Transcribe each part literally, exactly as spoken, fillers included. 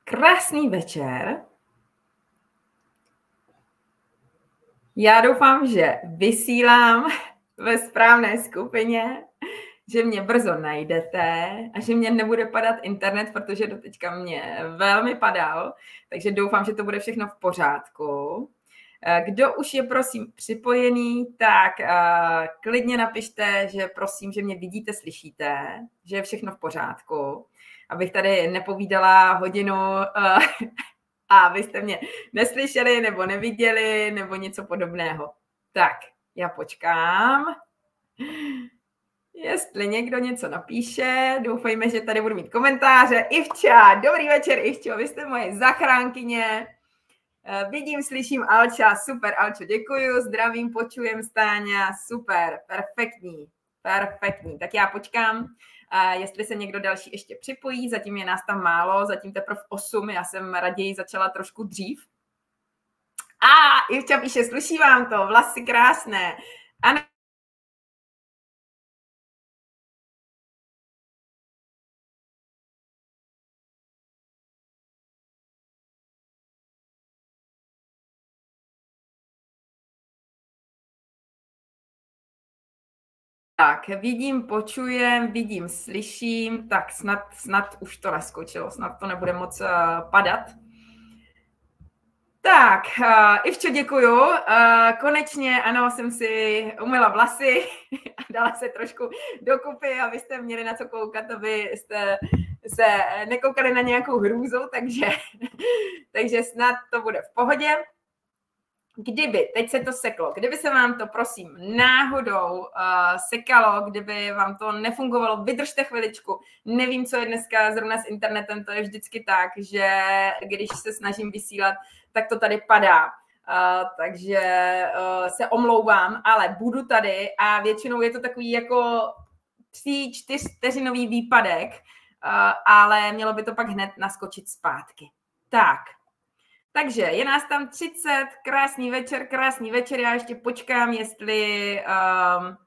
Krásný večer. Já doufám, že vysílám ve správné skupině, že mě brzo najdete a že mě nebude padat internet, protože doteďka mě velmi padal, takže doufám, že to bude všechno v pořádku. Kdo už je, prosím, připojený, tak uh, klidně napište, že prosím, že mě vidíte, slyšíte, že je všechno v pořádku, abych tady nepovídala hodinu uh, a vy jste mě neslyšeli nebo neviděli nebo něco podobného. Tak, já počkám. Jestli někdo něco napíše, doufejme, že tady budu mít komentáře. Ivča, dobrý večer, Ivčo, vy jste moje zachránkyně. Vidím, slyším Alča, super, Alčo, děkuju, zdravím, počujem Stáňa, super, perfektní, perfektní. Tak já počkám, jestli se někdo další ještě připojí, zatím je nás tam málo, zatím teprve osm, já jsem raději začala trošku dřív. A Ivča píše, sluší vám to, vlasy krásné. Ano. Tak, vidím, počujem, vidím, slyším, tak snad, snad už to naskočilo, snad to nebude moc uh, padat. Tak, uh, Ivčo, děkuju. Uh, konečně, ano, jsem si umyla vlasy a dala se trošku dokupy, abyste měli na co koukat, abyste se nekoukali na nějakou hrůzu, takže, takže snad to bude v pohodě. Kdyby, teď se to seklo, kdyby se vám to, prosím, náhodou uh, sekalo, kdyby vám to nefungovalo, vydržte chviličku. Nevím, co je dneska zrovna s internetem, to je vždycky tak, že když se snažím vysílat, tak to tady padá. Uh, takže uh, se omlouvám, ale budu tady a většinou je to takový jako tři, čtyřvteřinový výpadek, uh, ale mělo by to pak hned naskočit zpátky. Tak. Takže je nás tam třicet, krásný večer, krásný večer, já ještě počkám, jestli, um,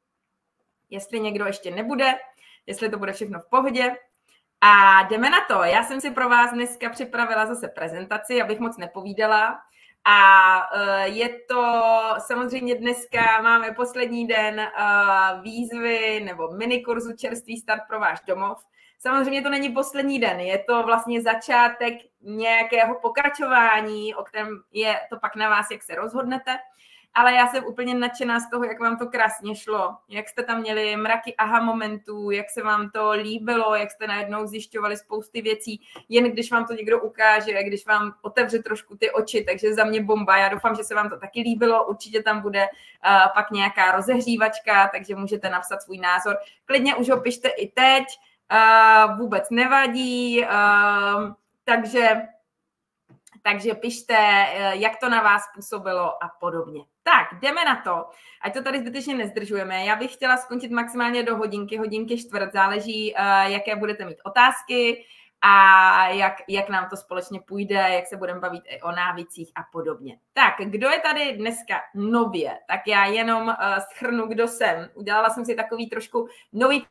jestli někdo ještě nebude, jestli to bude všechno v pohodě. A jdeme na to, já jsem si pro vás dneska připravila zase prezentaci, abych moc nepovídala. A uh, je to, samozřejmě dneska máme poslední den uh, výzvy nebo minikurzu Čerstvý start pro váš domov. Samozřejmě to není poslední den, je to vlastně začátek nějakého pokračování, o kterém je to pak na vás, jak se rozhodnete, ale já jsem úplně nadšená z toho, jak vám to krásně šlo, jak jste tam měli mraky aha momentů, jak se vám to líbilo, jak jste najednou zjišťovali spousty věcí, jen když vám to někdo ukáže, když vám otevře trošku ty oči, takže za mě bomba, já doufám, že se vám to taky líbilo, určitě tam bude uh, pak nějaká rozehřívačka, takže můžete napsat svůj názor, klidně už ho pište i teď, Uh, vůbec nevadí, uh, takže, takže pište, uh, jak to na vás působilo a podobně. Tak, jdeme na to, ať to tady zbytečně nezdržujeme. Já bych chtěla skončit maximálně do hodinky, hodinky čtvrt, záleží, uh, jaké budete mít otázky a jak, jak nám to společně půjde, jak se budeme bavit i o návicích a podobně. Tak, kdo je tady dneska nově, tak já jenom uh, shrnu, kdo jsem. Udělala jsem si takový trošku nový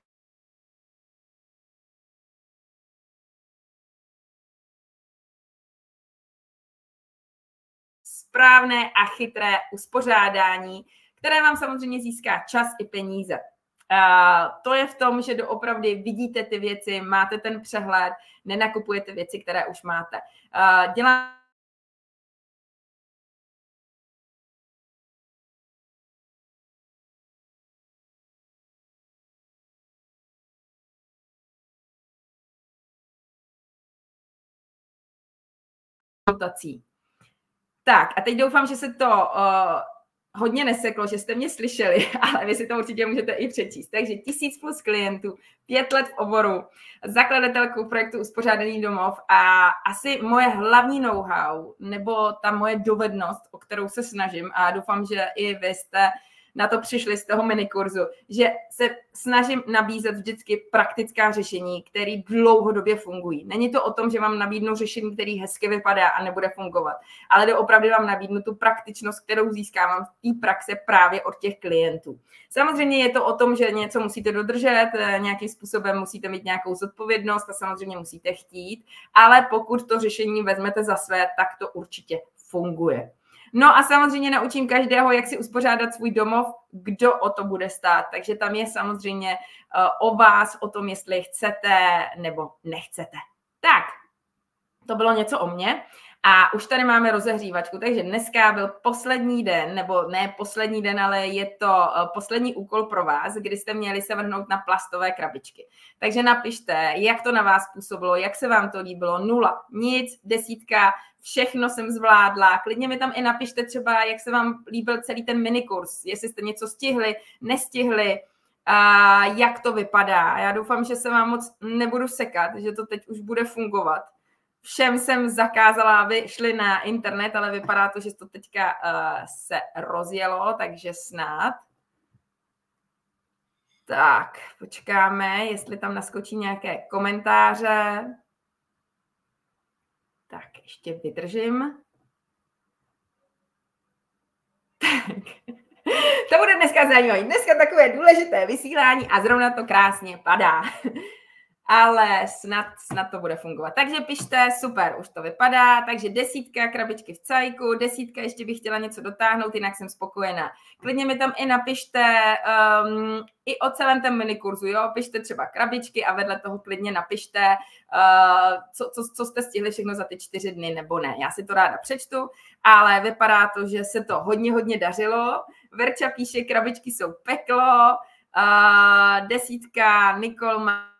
správné a chytré uspořádání, které vám samozřejmě získá čas i peníze. Uh, to je v tom, že doopravdy vidíte ty věci, máte ten přehled, nenakupujete věci, které už máte. Uh, dělá dotací. Tak a teď doufám, že se to uh, hodně neseklo, že jste mě slyšeli, ale vy si to určitě můžete i přečíst. Takže tisíc plus klientů, pět let v oboru, zakladatelkou projektu Uspořádaný domov a asi moje hlavní know-how nebo ta moje dovednost, o kterou se snažím a doufám, že i vy jste na to přišli z toho minikurzu, že se snažím nabízet vždycky praktická řešení, které dlouhodobě fungují. Není to o tom, že vám nabídnu řešení, který hezky vypadá a nebude fungovat, ale doopravdy vám nabídnu tu praktičnost, kterou získávám v té praxe právě od těch klientů. Samozřejmě je to o tom, že něco musíte dodržet, nějakým způsobem musíte mít nějakou zodpovědnost a samozřejmě musíte chtít, ale pokud to řešení vezmete za své, tak to určitě funguje. No a samozřejmě naučím každého, jak si uspořádat svůj domov, kdo o to bude stát. Takže tam je samozřejmě o vás, o tom, jestli chcete nebo nechcete. Tak, to bylo něco o mně. A už tady máme rozehřívačku, takže dneska byl poslední den, nebo ne poslední den, ale je to poslední úkol pro vás, kdy jste měli se vrhnout na plastové krabičky. Takže napište, jak to na vás působilo, jak se vám to líbilo, nula, nic, desítka, všechno jsem zvládla. Klidně mi tam i napište třeba, jak se vám líbil celý ten minikurs, jestli jste něco stihli, nestihli, a jak to vypadá. Já doufám, že se vám moc nebudu sekat, že to teď už bude fungovat. Všem jsem zakázala, aby šli na internet, ale vypadá to, že to teďka uh, se rozjelo, takže snad. Tak, počkáme, jestli tam naskočí nějaké komentáře. Tak, ještě vydržím. Tak. To bude dneska zajímavé. Dneska takové důležité vysílání a zrovna to krásně padá. Ale snad, snad to bude fungovat. Takže pište, super, už to vypadá. Takže desítka, krabičky v cajku, desítka, ještě bych chtěla něco dotáhnout, jinak jsem spokojená. Klidně mi tam i napište um, i o celém ten minikurzu, jo, pište třeba krabičky a vedle toho klidně napište, uh, co, co, co jste stihli všechno za ty čtyři dny, nebo ne. Já si to ráda přečtu, ale vypadá to, že se to hodně, hodně dařilo. Verča píše, krabičky jsou peklo, uh, desítka, Nikol má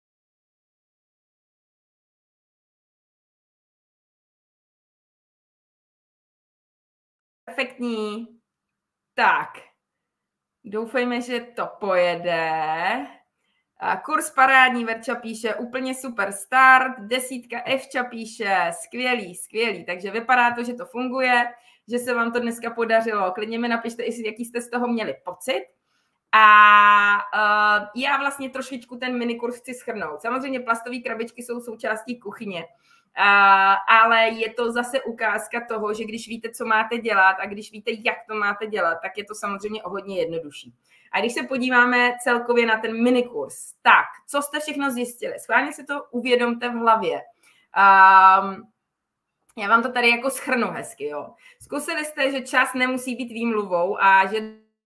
perfektní. Tak, doufejme, že to pojede. Kurz parádní, Verča píše, úplně super start. Desítka, Evča píše, skvělý, skvělý. Takže vypadá to, že to funguje, že se vám to dneska podařilo. Klidně mi napište, jaký jste z toho měli pocit. A uh, já vlastně trošičku ten minikurs chci shrnout. Samozřejmě plastové krabičky jsou součástí kuchyně. Uh, ale je to zase ukázka toho, že když víte, co máte dělat a když víte, jak to máte dělat, tak je to samozřejmě o hodně jednodušší. A když se podíváme celkově na ten minikurs, tak, co jste všechno zjistili? Schválně si to uvědomte v hlavě. Um, já vám to tady jako shrnu hezky, jo. Zkusili jste, že čas nemusí být výmluvou a že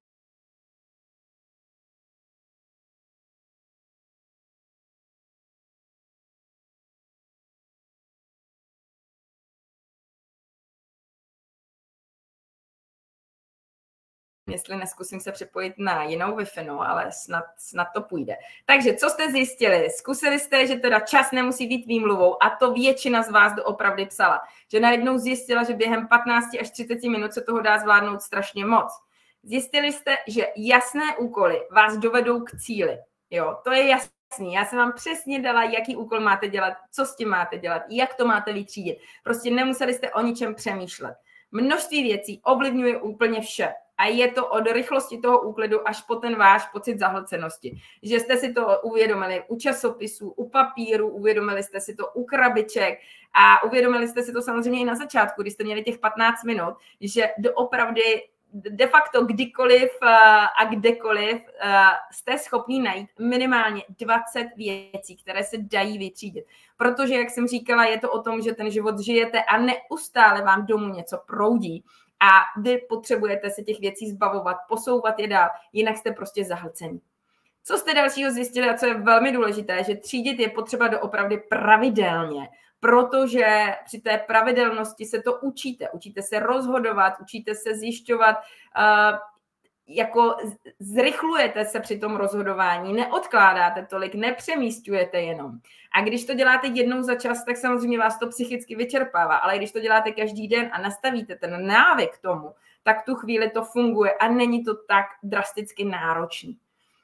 jestli neskusím se připojit na jinou Wi-Fi, no, ale snad, snad to půjde. Takže co jste zjistili? Zkusili jste, že teda čas nemusí být výmluvou a to většina z vás doopravdy psala. Že najednou zjistila, že během patnáct až třicet minut se toho dá zvládnout strašně moc. Zjistili jste, že jasné úkoly vás dovedou k cíli. Jo, to je jasný. Já jsem vám přesně dala, jaký úkol máte dělat, co s tím máte dělat, jak to máte vytřídit. Prostě nemuseli jste o ničem přemýšlet. Množství věcí ovlivňuje úplně vše. A je to od rychlosti toho úklidu až po ten váš pocit zahlcenosti. Že jste si to uvědomili u časopisů, u papíru, uvědomili jste si to u krabiček a uvědomili jste si to samozřejmě i na začátku, když jste měli těch patnáct minut, že doopravdy de facto kdykoliv a kdekoliv jste schopní najít minimálně dvacet věcí, které se dají vytřídit. Protože, jak jsem říkala, je to o tom, že ten život žijete a neustále vám domů něco proudí a vy potřebujete se těch věcí zbavovat, posouvat je dál, jinak jste prostě zahlcení. Co jste dalšího zjistili a co je velmi důležité, že třídit je potřeba doopravdy pravidelně, protože při té pravidelnosti se to učíte. Učíte se rozhodovat, učíte se zjišťovat, uh, jako zrychlujete se při tom rozhodování, neodkládáte tolik, nepřemísťujete jenom. A když to děláte jednou za čas, tak samozřejmě vás to psychicky vyčerpává, ale když to děláte každý den a nastavíte ten návyk k tomu, tak tu chvíli to funguje a není to tak drasticky náročný.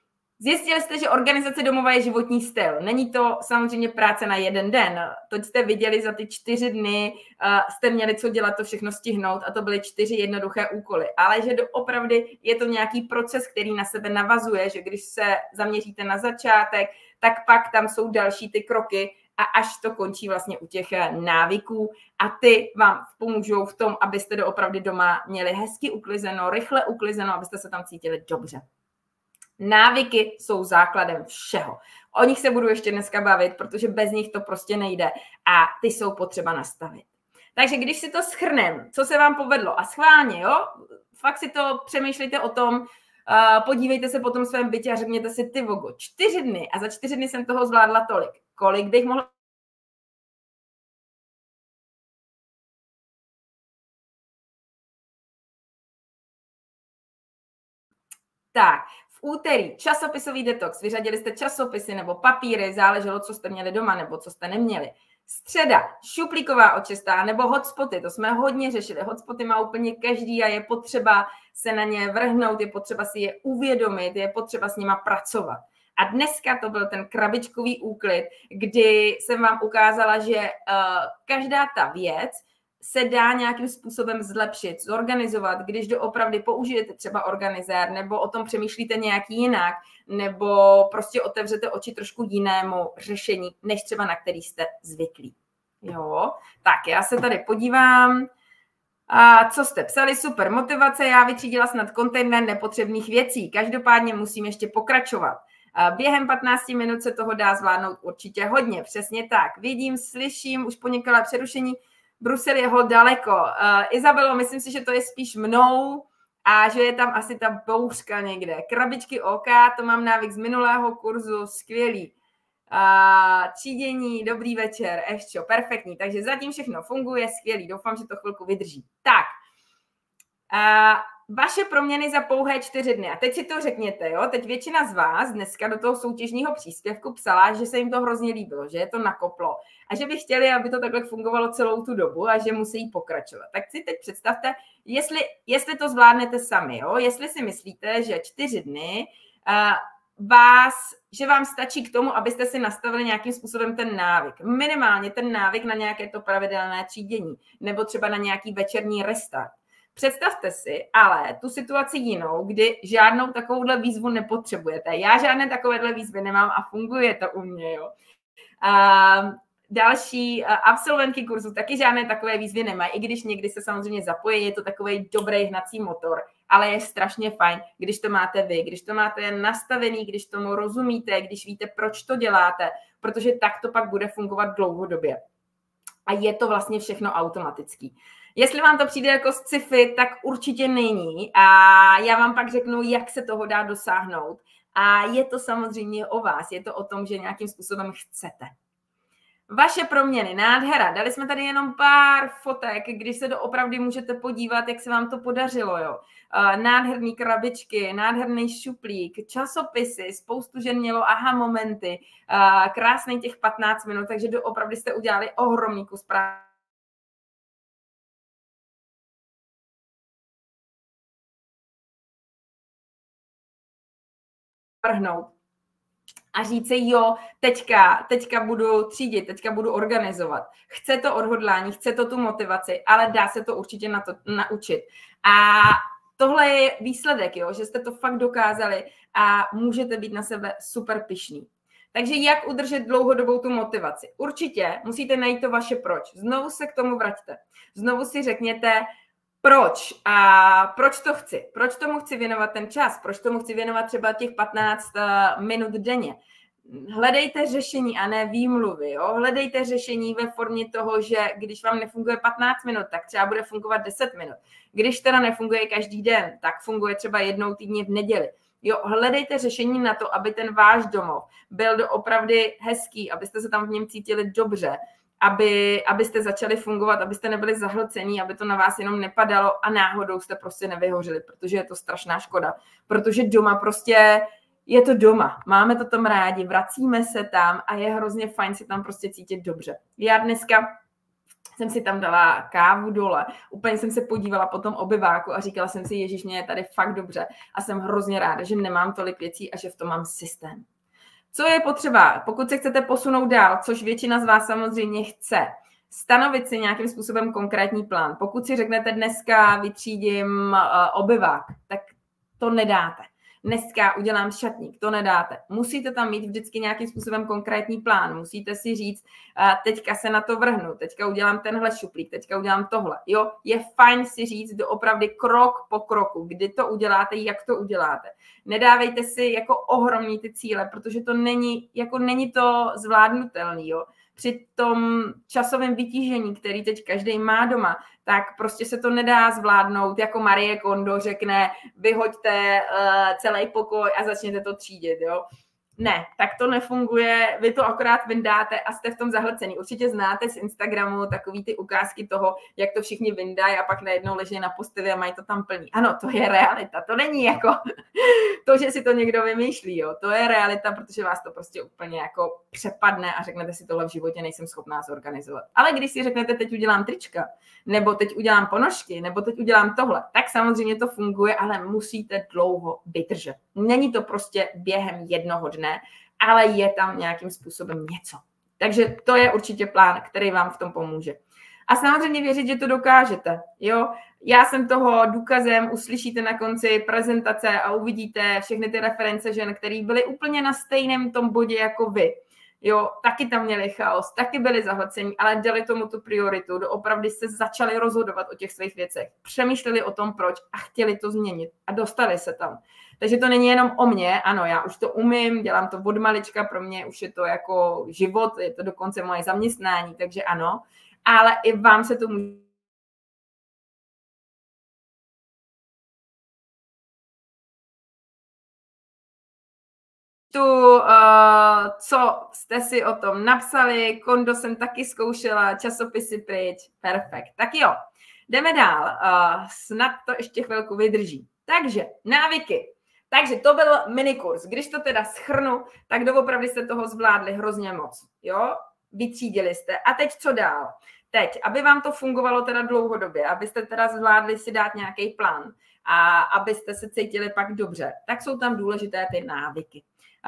Zjistili jste, že organizace domova je životní styl. Není to samozřejmě práce na jeden den. To jste viděli za ty čtyři dny, uh, jste měli co dělat, to všechno stihnout a to byly čtyři jednoduché úkoly. Ale že doopravdy je to nějaký proces, který na sebe navazuje, že když se zaměříte na začátek, tak pak tam jsou další ty kroky a až to končí vlastně u těch návyků a ty vám pomůžou v tom, abyste doopravdy doma měli hezky uklizeno, rychle uklizeno, abyste se tam cítili dobře. Návyky jsou základem všeho. O nich se budu ještě dneska bavit, protože bez nich to prostě nejde a ty jsou potřeba nastavit. Takže když si to shrnem, co se vám povedlo a schválně, jo, fakt si to přemýšlejte o tom, uh, podívejte se po tom svém bytě a řekněte si, ty vogo, čtyři dny a za čtyři dny jsem toho zvládla tolik. Kolik bych mohla tak, v úterý časopisový detox, vyřadili jste časopisy nebo papíry, záleželo, co jste měli doma nebo co jste neměli. Středa, šuplíková očista nebo hotspoty, to jsme hodně řešili. Hotspoty má úplně každý a je potřeba se na ně vrhnout, je potřeba si je uvědomit, je potřeba s nima pracovat. A dneska to byl ten krabičkový úklid, kdy jsem vám ukázala, že uh, každá ta věc se dá nějakým způsobem zlepšit, zorganizovat, když doopravdy použijete třeba organizér, nebo o tom přemýšlíte nějak jinak, nebo prostě otevřete oči trošku jinému řešení, než třeba na který jste zvyklí. Jo, tak já se tady podívám. A co jste psali? Super motivace, já vytřídila snad kontejner nepotřebných věcí. Každopádně musím ještě pokračovat. Během patnácti minut se toho dá zvládnout určitě hodně, přesně tak. Vidím, slyším, už po několika přerušení, Brusel je ho daleko. Uh, Izabelo, myslím si, že to je spíš mnou a že je tam asi ta bouřka někde. Krabičky OK, to mám návyk z minulého kurzu, skvělý. Uh, třídění, dobrý večer, Evčo, perfektní. Takže zatím všechno funguje, skvělý. Doufám, že to chvilku vydrží. Tak, uh, vaše proměny za pouhé čtyři dny. A teď si to řekněte, jo? Teď většina z vás dneska do toho soutěžního příspěvku psala, že se jim to hrozně líbilo, že je to nakoplo a že by chtěli, aby to takhle fungovalo celou tu dobu a že musí pokračovat. Tak si teď představte, jestli, jestli to zvládnete sami, jo? Jestli si myslíte, že čtyři dny uh, vás, že vám stačí k tomu, abyste si nastavili nějakým způsobem ten návyk. Minimálně ten návyk na nějaké to pravidelné třídění nebo třeba na nějaký večerní restart. Představte si ale tu situaci jinou, kdy žádnou takovouhle výzvu nepotřebujete. Já žádné takovéhle výzvy nemám a funguje to u mě. Jo. A další absolventky kurzu taky žádné takové výzvy nemají, i když někdy se samozřejmě zapojí, je to takový dobrý hnací motor, ale je strašně fajn, když to máte vy, když to máte nastavený, když tomu rozumíte, když víte, proč to děláte, protože tak to pak bude fungovat dlouhodobě. A je to vlastně všechno automatický. Jestli vám to přijde jako sci-fi, tak určitě není a já vám pak řeknu, jak se toho dá dosáhnout. A je to samozřejmě o vás, je to o tom, že nějakým způsobem chcete. Vaše proměny, nádhera. Dali jsme tady jenom pár fotek, když se doopravdy můžete podívat, jak se vám to podařilo. Jo. Nádherný krabičky, nádherný šuplík, časopisy, spoustu žen mělo aha momenty, krásný těch patnáct minut, takže doopravdy jste udělali ohromný kus práce. Vrhnout a říct si, jo, teďka, teďka budu třídit, teďka budu organizovat. Chce to odhodlání, chce to tu motivaci, ale dá se to určitě na to naučit. A tohle je výsledek, jo, že jste to fakt dokázali a můžete být na sebe super pyšný. Takže jak udržet dlouhodobou tu motivaci? Určitě musíte najít to vaše proč. Znovu se k tomu vraťte. Znovu si řekněte, proč a proč to chci? Proč tomu chci věnovat ten čas? Proč tomu chci věnovat třeba těch patnáct minut denně? Hledejte řešení a ne výmluvy. Jo? Hledejte řešení ve formě toho, že když vám nefunguje patnáct minut, tak třeba bude fungovat deset minut. Když teda nefunguje každý den, tak funguje třeba jednou týdně v neděli. Jo, hledejte řešení na to, aby ten váš domov byl doopravdy hezký, abyste se tam v něm cítili dobře, aby, abyste začali fungovat, abyste nebyli zahlcení, aby to na vás jenom nepadalo a náhodou jste prostě nevyhořili, protože je to strašná škoda. Protože doma prostě je to doma. Máme to tam rádi, vracíme se tam a je hrozně fajn si tam prostě cítit dobře. Já dneska jsem si tam dala kávu dole, úplně jsem se podívala po tom obyváku a říkala jsem si, ježiš, mě je tady fakt dobře a jsem hrozně ráda, že nemám tolik věcí a že v tom mám systém. Co je potřeba, pokud se chcete posunout dál, což většina z vás samozřejmě chce, stanovit si nějakým způsobem konkrétní plán. Pokud si řeknete dneska vytřídím obyvák, tak to nedáte. Dneska udělám šatník, to nedáte. Musíte tam mít vždycky nějakým způsobem konkrétní plán. Musíte si říct, teďka se na to vrhnu, teďka udělám tenhle šuplík, teďka udělám tohle. Jo, je fajn si říct doopravdy krok po kroku, kdy to uděláte, jak to uděláte. Nedávejte si jako ohromný ty cíle, protože to není, jako není to zvládnutelný, jo. Při tom časovém vytížení, který teď každý má doma, tak prostě se to nedá zvládnout, jako Marie Kondo řekne, vyhoďte uh, celý pokoj a začněte to třídit, jo. Ne, tak to nefunguje, vy to akorát vyndáte a jste v tom zahlcený. Určitě znáte z Instagramu takový ty ukázky toho, jak to všichni vyndají a pak najednou leží na posteli a mají to tam plný. Ano, to je realita, to není jako to, že si to někdo vymýšlí, jo. To je realita, protože vás to prostě úplně jako přepadne a řeknete si, tohle v životě nejsem schopná zorganizovat. Ale když si řeknete, teď udělám trička, nebo teď udělám ponožky, nebo teď udělám tohle, tak samozřejmě to funguje, ale musíte dlouho vydržet. Není to prostě během jednoho dne, ale je tam nějakým způsobem něco. Takže to je určitě plán, který vám v tom pomůže. A samozřejmě věřit, že to dokážete. Jo? Já jsem toho důkazem, uslyšíte na konci prezentace a uvidíte všechny ty reference žen, které byly úplně na stejném tom bodě jako vy. Jo, taky tam měli chaos, taky byli zahlcení, ale dali tomu tu prioritu, doopravdy se začali rozhodovat o těch svých věcech, přemýšleli o tom, proč a chtěli to změnit a dostali se tam. Takže to není jenom o mně, ano, já už to umím, dělám to od malička, pro mě už je to jako život, je to dokonce moje zaměstnání, takže ano, ale i vám se to může tu, uh, co jste si o tom napsali, Kondo jsem taky zkoušela, časopisy pryč, perfekt. Tak jo, jdeme dál, uh, snad to ještě chvilku vydrží. Takže, návyky. Takže to byl minikurs. Když to teda shrnu, tak doopravdy jste toho zvládli hrozně moc, jo? Vytřídili jste. A teď co dál? Teď, aby vám to fungovalo teda dlouhodobě, abyste teda zvládli si dát nějaký plán a abyste se cítili pak dobře, tak jsou tam důležité ty návyky.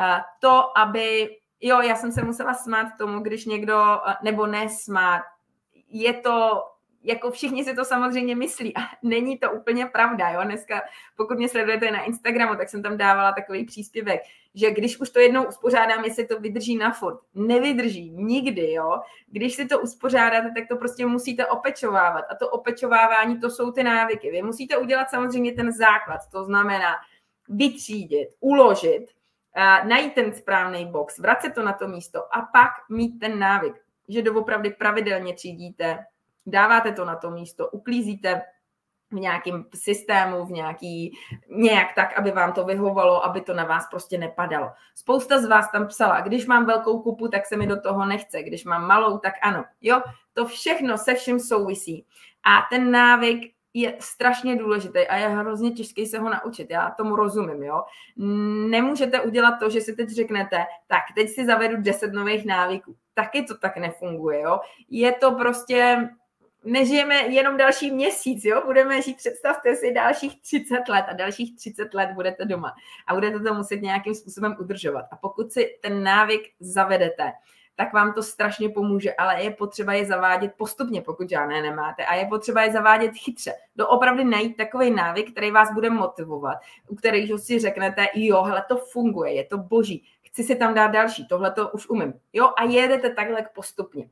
To, aby, jo, já jsem se musela smát tomu, když někdo, nebo nesmát, je to, jako všichni si to samozřejmě myslí a není to úplně pravda, jo, dneska, pokud mě sledujete na Instagramu, tak jsem tam dávala takový příspěvek, že když už to jednou uspořádám, jestli to vydrží na furt, nevydrží, nikdy, jo, když si to uspořádáte, tak to prostě musíte opečovávat a to opečovávání, to jsou ty návyky, vy musíte udělat samozřejmě ten základ, to znamená vytřídit, uložit, Uh, najít ten správný box, vracet to na to místo a pak mít ten návyk, že doopravdy pravidelně třídíte, dáváte to na to místo, uklízíte v nějakém systému, v nějaký, nějak tak, aby vám to vyhovalo, aby to na vás prostě nepadalo. Spousta z vás tam psala, když mám velkou kupu, tak se mi do toho nechce, když mám malou, tak ano. Jo, to všechno se vším souvisí. A ten návyk je strašně důležitý a je hrozně těžký se ho naučit. Já tomu rozumím, jo. Nemůžete udělat to, že si teď řeknete, tak teď si zavedu deset nových návyků. Taky to tak nefunguje, jo. Je to prostě, nežijeme jenom další měsíc, jo. Budeme žít, představte si, dalších třicet let a dalších třicet let budete doma a budete to muset nějakým způsobem udržovat. A pokud si ten návyk zavedete, tak vám to strašně pomůže, ale je potřeba je zavádět postupně, pokud žádné nemáte. A je potřeba je zavádět chytře. Doopravdy najít takový návyk, který vás bude motivovat, u kterého si řeknete, jo, hele, to funguje, je to boží, chci si tam dát další, tohle to už umím. Jo, a jedete takhle postupně.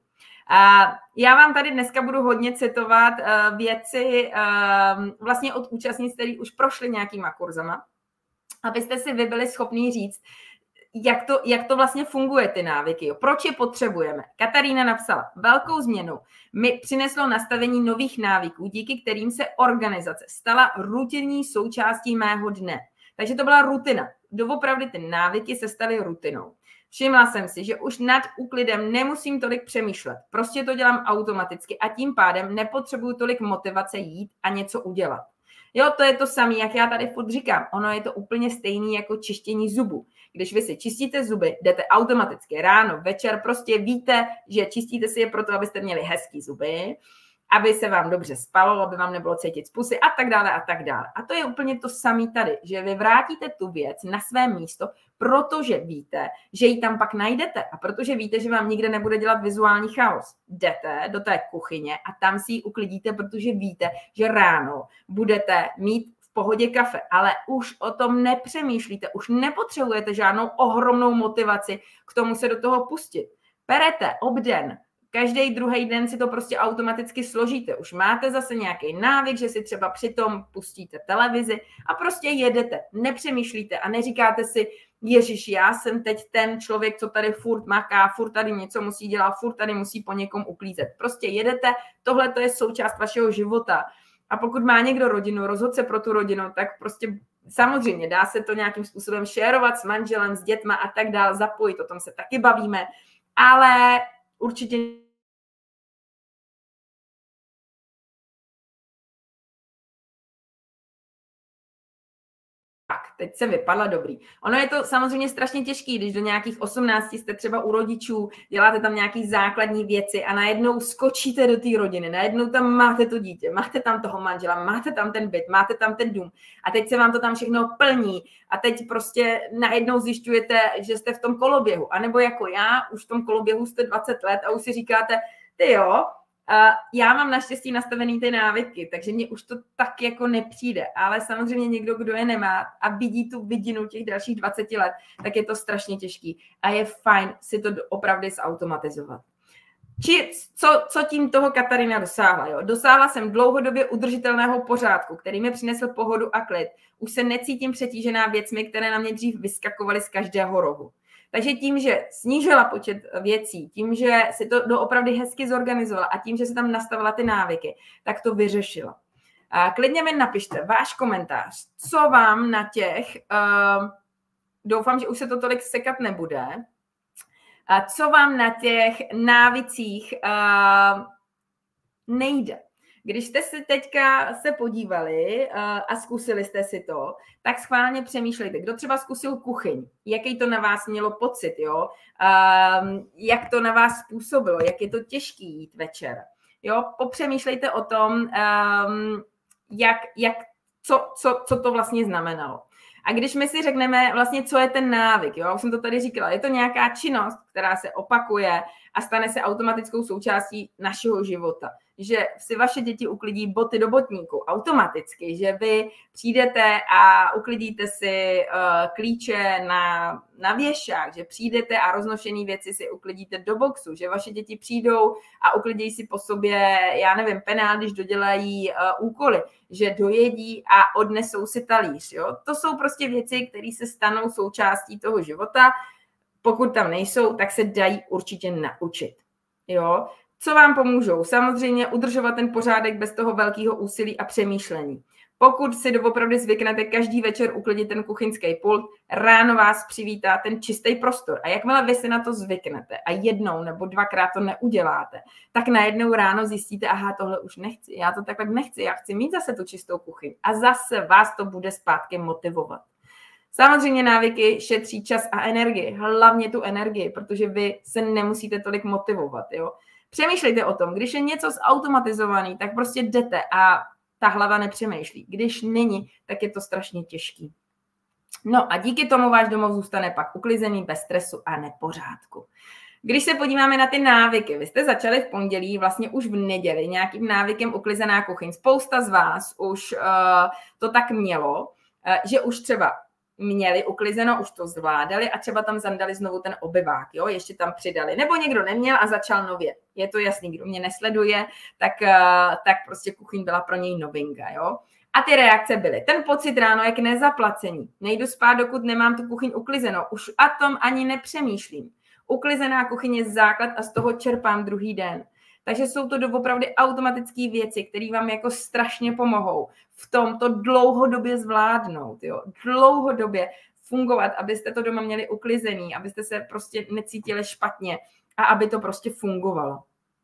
A já vám tady dneska budu hodně citovat uh, věci uh, vlastně od účastnic, který už prošly nějakýma kurzama, abyste si vy byli schopní říct, Jak to, jak to vlastně funguje, ty návyky. Jo? Proč je potřebujeme? Katarína napsala, velkou změnu mi přineslo nastavení nových návyků, díky kterým se organizace stala rutinní součástí mého dne. Takže to byla rutina. Doopravdy ty návyky se staly rutinou. Všimla jsem si, že už nad úklidem nemusím tolik přemýšlet. Prostě to dělám automaticky a tím pádem nepotřebuju tolik motivace jít a něco udělat. Jo, to je to samé, jak já tady furt říkám. Ono je to úplně stejné jako čištění zubů. Když vy si čistíte zuby, jdete automaticky ráno, večer, prostě víte, že čistíte si je proto, abyste měli hezký zuby, aby se vám dobře spalo, aby vám nebylo cítit z pusy a tak dále a tak dále. A to je úplně to samé tady, že vy vrátíte tu věc na své místo, protože víte, že ji tam pak najdete a protože víte, že vám nikde nebude dělat vizuální chaos. Jdete do té kuchyně a tam si ji uklidíte, protože víte, že ráno budete mít v pohodě kafe, ale už o tom nepřemýšlíte, už nepotřebujete žádnou ohromnou motivaci k tomu se do toho pustit. Perete obden, každý druhý den si to prostě automaticky složíte. Už máte zase nějaký návyk, že si třeba přitom pustíte televizi a prostě jedete, nepřemýšlíte a neříkáte si, Ježiš, já jsem teď ten člověk, co tady furt maká, furt tady něco musí dělat, furt tady musí po někom uklízet. Prostě jedete, tohle to je součást vašeho života. A pokud má někdo rodinu, rozhod se pro tu rodinu, tak prostě samozřejmě dá se to nějakým způsobem šérovat s manželem, s dětma a tak dále, zapojit, o tom se taky bavíme, ale určitě tak, teď se vypadla dobrý. Ono je to samozřejmě strašně těžký, když do nějakých osmnácti jste třeba u rodičů, děláte tam nějaký základní věci a najednou skočíte do té rodiny, najednou tam máte to dítě, máte tam toho manžela, máte tam ten byt, máte tam ten dům a teď se vám to tam všechno plní a teď prostě najednou zjišťujete, že jste v tom koloběhu, anebo jako já, už v tom koloběhu jste dvacet let a už si říkáte, ty jo, Uh, já mám naštěstí nastavený ty návyky, takže mně už to tak jako nepřijde, ale samozřejmě někdo, kdo je nemá a vidí tu vidinu těch dalších dvaceti let, tak je to strašně těžký a je fajn si to opravdu zautomatizovat. Či, co, co tím toho Katarina dosáhla? Jo? Dosáhla jsem dlouhodobě udržitelného pořádku, který mi přinesl pohodu a klid. Už se necítím přetížená věcmi, které na mě dřív vyskakovaly z každého rohu. Takže tím, že snížila počet věcí, tím, že si to doopravdy hezky zorganizovala a tím, že si tam nastavila ty návyky, tak to vyřešila. A klidně mi napište váš komentář, co vám na těch, uh, doufám, že už se to tolik sekat nebude, a co vám na těch návicích uh, nejde. Když jste si teďka se podívali uh, a zkusili jste si to, tak schválně přemýšlejte, kdo třeba zkusil kuchyň, jaký to na vás mělo pocit, jo? Uh, jak to na vás způsobilo, jak je to těžký jít večer. Jo? Popřemýšlejte o tom, um, jak, jak, co, co, co to vlastně znamenalo. A když my si řekneme vlastně, co je ten návyk, jo? Už jsem to tady říkala, je to nějaká činnost, která se opakuje a stane se automatickou součástí našeho života. Že si vaše děti uklidí boty do botníku automaticky, že vy přijdete a uklidíte si uh, klíče na, na věšák, že přijdete a roznošené věci si uklidíte do boxu, že vaše děti přijdou a uklidí si po sobě, já nevím, penál, když dodělají uh, úkoly, že dojedí a odnesou si talíř. Jo? To jsou prostě věci, které se stanou součástí toho života. Pokud tam nejsou, tak se dají určitě naučit. Jo? Co vám pomůžou? Samozřejmě udržovat ten pořádek bez toho velkého úsilí a přemýšlení. Pokud si doopravdy zvyknete každý večer uklidit ten kuchyňský pult, ráno vás přivítá ten čistý prostor. A jakmile vy si na to zvyknete a jednou nebo dvakrát to neuděláte, tak najednou ráno zjistíte, aha, tohle už nechci, já to takhle nechci, já chci mít zase tu čistou kuchyň. A zase vás to bude zpátky motivovat. Samozřejmě návyky šetří čas a energii, hlavně tu energii, protože vy se nemusíte tolik motivovat, jo. Přemýšlejte o tom, když je něco zautomatizovaný, tak prostě jdete a ta hlava nepřemýšlí. Když není, tak je to strašně těžký. No a díky tomu váš domov zůstane pak uklizený, bez stresu a nepořádku. Když se podíváme na ty návyky, vy jste začali v pondělí, vlastně už v neděli, nějakým návykem uklizená kuchyň. Spousta z vás už uh, to tak mělo, uh, že už třeba měli uklizeno, už to zvládali a třeba tam zandali znovu ten obyvák, jo, ještě tam přidali. Nebo někdo neměl a začal nově. Je to jasný, kdo mě nesleduje, tak, tak prostě kuchyň byla pro něj novinka, jo. A ty reakce byly. Ten pocit ráno jak nezaplacení. Nejdu spát, dokud nemám tu kuchyň uklizeno. Už o tom ani nepřemýšlím. Uklizená kuchyň je základ a z toho čerpám druhý den. Takže jsou to doopravdy automatické věci, které vám jako strašně pomohou v tom to dlouhodobě zvládnout, jo? Dlouhodobě fungovat, abyste to doma měli uklizený, abyste se prostě necítili špatně a aby to prostě fungovalo.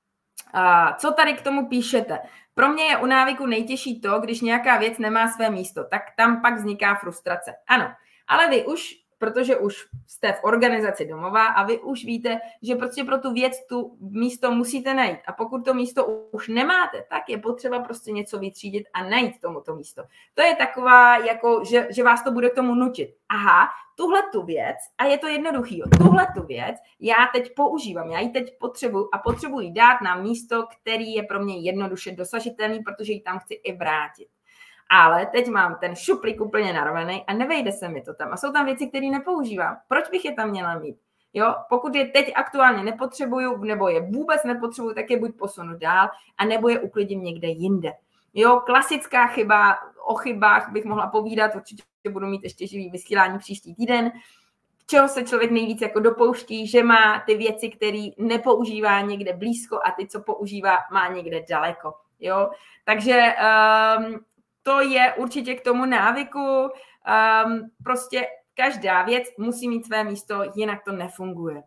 A co tady k tomu píšete? Pro mě je u návyku nejtěžší to, když nějaká věc nemá své místo, tak tam pak vzniká frustrace. Ano, ale vy už protože už jste v organizaci domova a vy už víte, že prostě pro tu věc tu místo musíte najít. A pokud to místo už nemáte, tak je potřeba prostě něco vytřídit a najít tomuto místo. To je taková, jako, že, že vás to bude k tomu nutit. Aha, tuhle tu věc, a je to jednoduchý, tuhle tu věc já teď používám, já ji teď potřebuji a potřebuji ji dát na místo, který je pro mě jednoduše dosažitelný, protože ji tam chci i vrátit. Ale teď mám ten šuplík úplně narvaný a nevejde se mi to tam. A jsou tam věci, které nepoužívám. Proč bych je tam měla mít? Jo, pokud je teď aktuálně nepotřebuju, nebo je vůbec nepotřebuju, tak je buď posunu dál, a nebo je uklidím někde jinde. Jo, klasická chyba, o chybách bych mohla povídat, určitě budu mít ještě živý vysílání příští týden, čeho se člověk nejvíc jako dopouští, že má ty věci, které nepoužívá někde blízko a ty, co používá, má někde daleko. Jo, takže um, to je určitě k tomu návyku, um, prostě každá věc musí mít své místo, jinak to nefunguje.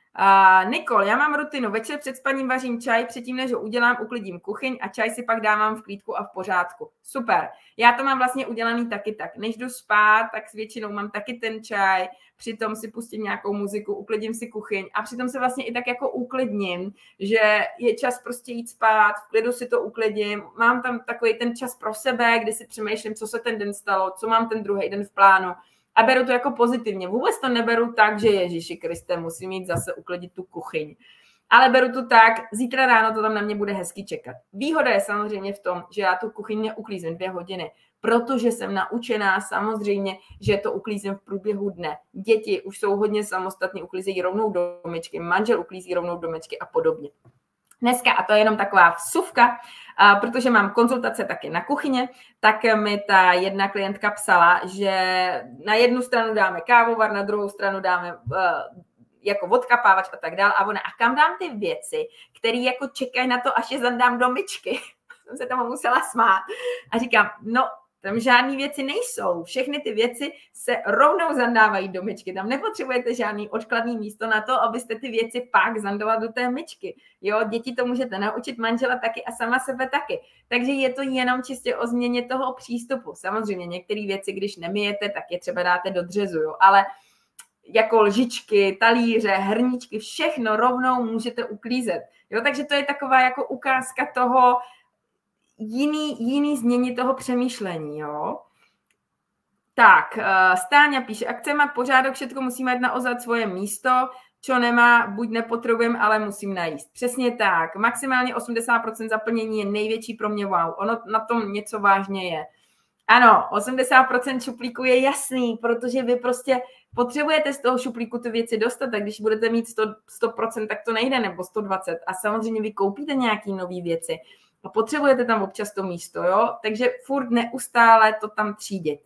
Uh, Nikol, já mám rutinu, večer před spaním vařím čaj, předtím než ho udělám, uklidím kuchyň a čaj si pak dávám v klídku a v pořádku. Super, já to mám vlastně udělaný taky tak. Než jdu spát, tak s většinou mám taky ten čaj, přitom si pustím nějakou muziku, uklidím si kuchyň a přitom se vlastně i tak jako uklidním, že je čas prostě jít spát, v klidu si to uklidím, mám tam takový ten čas pro sebe, kdy si přemýšlím, co se ten den stalo, co mám ten druhý den v plánu. A beru to jako pozitivně. Vůbec to neberu tak, že Ježíši Kriste, musím jít zase uklidit tu kuchyň. Ale beru to tak, zítra ráno to tam na mě bude hezky čekat. Výhoda je samozřejmě v tom, že já tu kuchyň neuklízím dvě hodiny, protože jsem naučená samozřejmě, že to uklízím v průběhu dne. Děti už jsou hodně samostatní, uklízejí rovnou domečky, manžel uklízí rovnou domečky a podobně. Dneska, a to je jenom taková vsuvka, a protože mám konzultace taky na kuchyně, tak mi ta jedna klientka psala, že na jednu stranu dáme kávovar, na druhou stranu dáme uh, jako odkapávač a tak dále. A ona, a kam dám ty věci, které jako čekají na to, až je zadám do myčky? Jsem se tomu musela smát. A říkám, no, tam žádný věci nejsou. Všechny ty věci se rovnou zandávají do myčky. Tam nepotřebujete žádný odkladný místo na to, abyste ty věci pak zandala do té myčky. Jo, děti to můžete naučit, manžela taky a sama sebe taky. Takže je to jenom čistě o změně toho přístupu. Samozřejmě některé věci, když nemijete, tak je třeba dáte do dřezu, jo, ale jako lžičky, talíře, hrníčky, všechno rovnou můžete uklízet. Jo, takže to je taková jako ukázka toho, Jiný, jiný změní toho přemýšlení, jo. Tak, Stáňa píše, ak chceme mít pořádok, všetko musí mít naozad svoje místo, čo nemá, buď nepotřebujem, ale musím najíst. Přesně tak, maximálně osmdesát procent zaplnění je největší pro mě wow, ono na tom něco vážně je. Ano, osmdesát procent šuplíku je jasný, protože vy prostě potřebujete z toho šuplíku ty věci dostat, tak když budete mít sto procent, tak to nejde, nebo sto dvacet procent. A samozřejmě vy koupíte nějaký nový věci. A potřebujete tam občas to místo, jo? Takže furt neustále to tam třídit.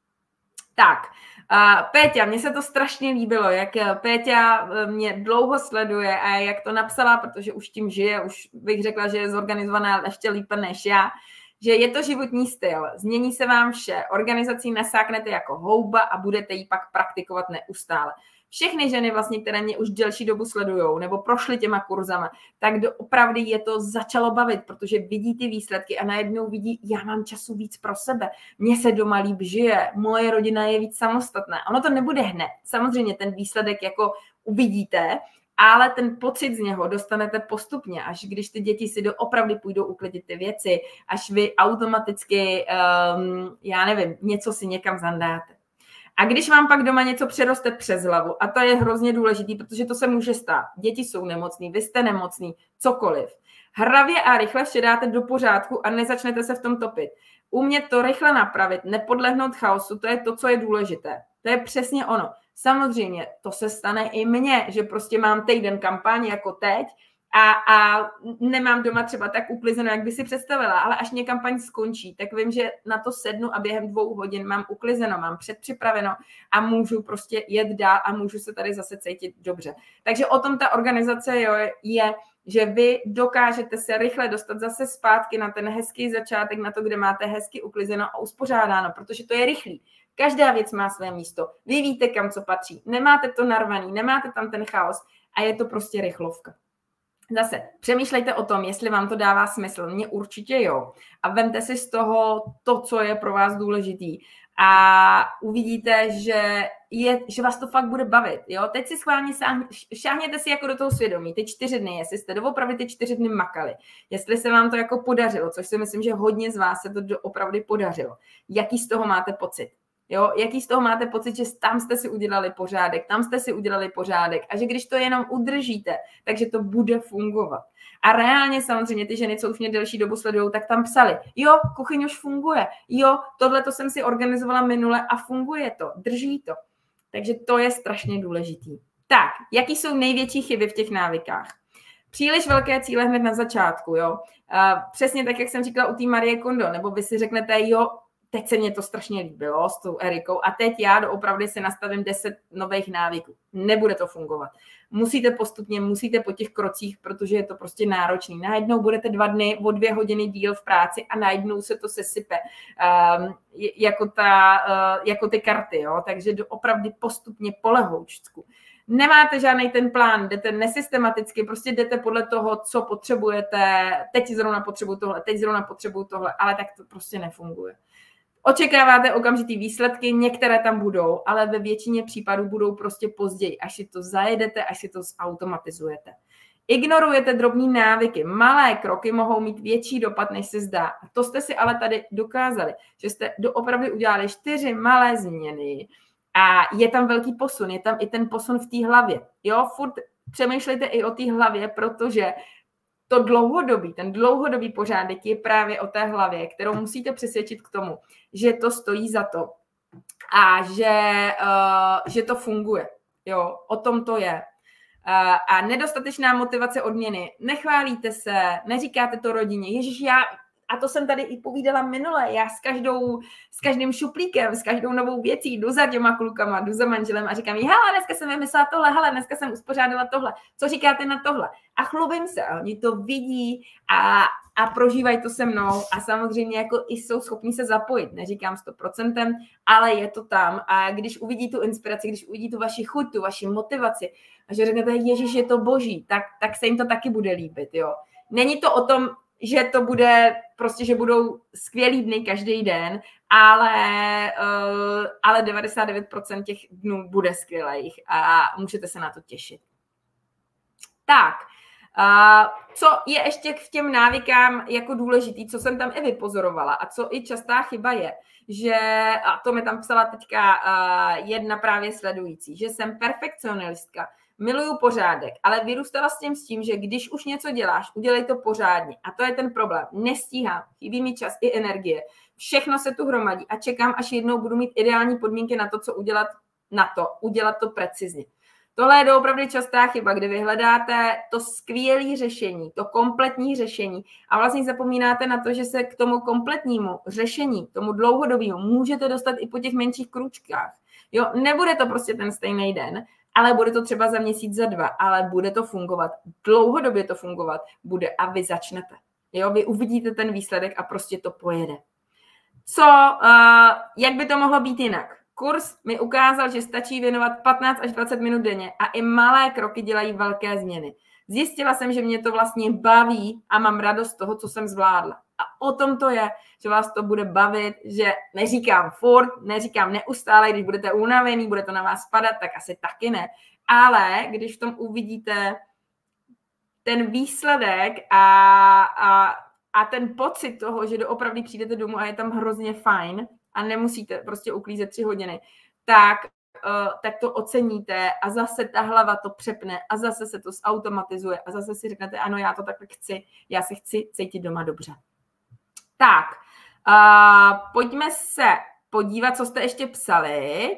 Tak, uh, Péťa, mně se to strašně líbilo, jak Péťa mě dlouho sleduje a jak to napsala, protože už tím žije, už bych řekla, že je zorganizovaná ještě lípe než já, že je to životní styl, změní se vám vše, organizací nasáknete jako houba a budete ji pak praktikovat neustále. Všechny ženy, vlastně, které mě už delší dobu sledujou nebo prošly těma kurzama, tak opravdu je to začalo bavit, protože vidí ty výsledky a najednou vidí, já mám času víc pro sebe, mně se doma líp žije, moje rodina je víc samostatná. Ono to nebude hned. Samozřejmě ten výsledek jako uvidíte, ale ten pocit z něho dostanete postupně, až když ty děti si doopravdy půjdou uklidit ty věci, až vy automaticky, um, já nevím, něco si někam zandáte. A když vám pak doma něco přeroste přes hlavu, a to je hrozně důležitý, protože to se může stát. Děti jsou nemocný, vy jste nemocný, cokoliv. Hravě a rychle vše dáte do pořádku a nezačnete se v tom topit. Umět to rychle napravit, nepodlehnout chaosu, to je to, co je důležité. To je přesně ono. Samozřejmě to se stane i mně, že prostě mám týden kampaň jako teď a, a nemám doma třeba tak uklizeno, jak by si představila, ale až mě kampaň skončí, tak vím, že na to sednu a během dvou hodin mám uklizeno, mám předpřipraveno a můžu prostě jet dál a můžu se tady zase cítit dobře. Takže o tom ta organizace jo, je, že vy dokážete se rychle dostat zase zpátky na ten hezký začátek, na to, kde máte hezky uklizeno a uspořádáno, protože to je rychlý. Každá věc má své místo. Vy víte, kam co patří. Nemáte to narvaný, nemáte tam ten chaos a je to prostě rychlovka. Zase přemýšlejte o tom, jestli vám to dává smysl. Mně určitě jo. A vemte si z toho to, co je pro vás důležitý. a uvidíte, že, je, že vás to fakt bude bavit. Jo? Teď si schválně šáhněte si jako do toho svědomí, ty čtyři dny, jestli jste doopravdy ty čtyři dny makali, jestli se vám to jako podařilo, což si myslím, že hodně z vás se to opravdu podařilo. Jaký z toho máte pocit? Jo, jaký z toho máte pocit, že tam jste si udělali pořádek, tam jste si udělali pořádek a že když to jenom udržíte, takže to bude fungovat. A reálně samozřejmě ty ženy, co už mě delší dobu sledují, tak tam psali, jo, kuchyň už funguje, jo, tohle to jsem si organizovala minule a funguje to, drží to. Takže to je strašně důležitý. Tak, jaký jsou největší chyby v těch návykách? Příliš velké cíle hned na začátku, jo. Uh, přesně tak, jak jsem říkala u té Marie Kondo, nebo vy si řeknete, jo, teď se mě to strašně líbilo s tou Erikou a teď já doopravdy si nastavím deset nových návyků. Nebude to fungovat. Musíte postupně, musíte po těch krocích, protože je to prostě náročný. Najednou budete dva dny o dvě hodiny díl v práci a najednou se to sesype um, jako, ta, uh, jako ty karty. Jo? Takže doopravdy postupně polehoučku. Nemáte žádný ten plán, jdete nesystematicky, prostě jdete podle toho, co potřebujete. Teď zrovna potřebuju tohle, teď zrovna potřebuju tohle, ale tak to prostě nefunguje. Očekáváte okamžitý výsledky, některé tam budou, ale ve většině případů budou prostě později, až si to zajedete, až si to zautomatizujete. Ignorujete drobný návyky, malé kroky mohou mít větší dopad, než se zdá. A to jste si ale tady dokázali, že jste doopravdy udělali čtyři malé změny a je tam velký posun, je tam i ten posun v té hlavě. Jo, furt přemýšlejte i o té hlavě, protože to dlouhodobý, ten dlouhodobý pořádek je právě o té hlavě, kterou musíte přesvědčit k tomu, že to stojí za to a že, uh, že to funguje. Jo, o tom to je. Uh, a nedostatečná motivace odměny. Nechválíte se, neříkáte to rodině. Ježiš, já, a to jsem tady i povídala minule, já s, každou, s každým šuplíkem, s každou novou věcí jdu za těma klukama, jdu za manželem a říkám jí, hele, dneska jsem vymyslela tohle, hele, dneska jsem uspořádala tohle, co říkáte na tohle? A chlubím se, a oni to vidí a, a prožívají to se mnou a samozřejmě jako i jsou schopni se zapojit, neříkám sto procent, ale je to tam a když uvidí tu inspiraci, když uvidí tu vaši chuť, tu vaši motivaci a že řeknete, ježiš, je to boží, tak, tak se jim to taky bude líbit, jo. Není to o tom, že to bude prostě, že budou skvělý dny každý den, ale, uh, ale devadesát devět procent těch dnů bude skvělých a můžete se na to těšit. Tak, uh, co je ještě k těm návykám jako důležitý, co jsem tam i vypozorovala a co i častá chyba je, že, a to mi tam psala teďka uh, jedna právě sledující, že jsem perfekcionistka, miluju pořádek, ale vyrůstala s tím s tím, že když už něco děláš, udělej to pořádně. A to je ten problém. Nestíhám, chybí mi čas i energie. Všechno se tu hromadí a čekám, až jednou budu mít ideální podmínky na to, co udělat na to, udělat to precizně. Tohle je doopravdy častá chyba, kdy vy hledáte to skvělé řešení, to kompletní řešení a vlastně zapomínáte na to, že se k tomu kompletnímu řešení, tomu dlouhodobému, můžete dostat i po těch menších krůčkách. Jo, nebude to prostě ten stejný den, ale bude to třeba za měsíc, za dva, ale bude to fungovat, dlouhodobě to fungovat bude a vy začnete. Jo, vy uvidíte ten výsledek a prostě to pojede. Co, uh, jak by to mohlo být jinak? Kurz mi ukázal, že stačí věnovat patnáct až dvacet minut denně a i malé kroky dělají velké změny. Zjistila jsem, že mě to vlastně baví a mám radost z toho, co jsem zvládla. A o tom to je, že vás to bude bavit, že neříkám furt, neříkám neustále, když budete unavený, bude to na vás padat, tak asi taky ne. Ale když v tom uvidíte ten výsledek a, a, a ten pocit toho, že doopravdy přijdete domů a je tam hrozně fajn a nemusíte prostě uklízet tři hodiny, tak, uh, tak to oceníte a zase ta hlava to přepne a zase se to zautomatizuje a zase si řeknete, ano, já to takhle chci, já se chci cítit doma dobře. Tak, uh, pojďme se podívat, co jste ještě psali.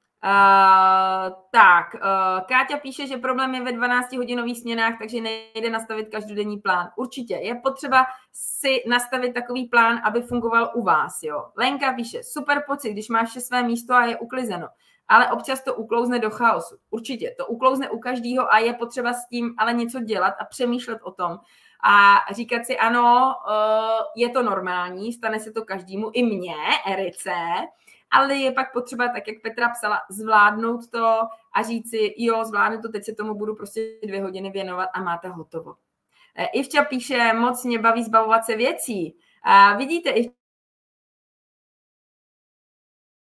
Uh, tak, uh, Káťa píše, že problém je ve dvanáctihodinových směnách, takže nejde nastavit každodenní plán. Určitě, je potřeba si nastavit takový plán, aby fungoval u vás. Jo. Lenka píše, super pocit, když máš vše své místo a je uklizeno, ale občas to uklouzne do chaosu. Určitě, to uklouzne u každého a je potřeba s tím ale něco dělat a přemýšlet o tom. A říkat si, ano, je to normální, stane se to každému, i mně, Erice, ale je pak potřeba, tak jak Petra psala, zvládnout to a říct si, jo, zvládnu to, teď se tomu budu prostě dvě hodiny věnovat a máte hotovo. Ivča píše, moc mě baví zbavovat se věcí. A vidíte, Ivča,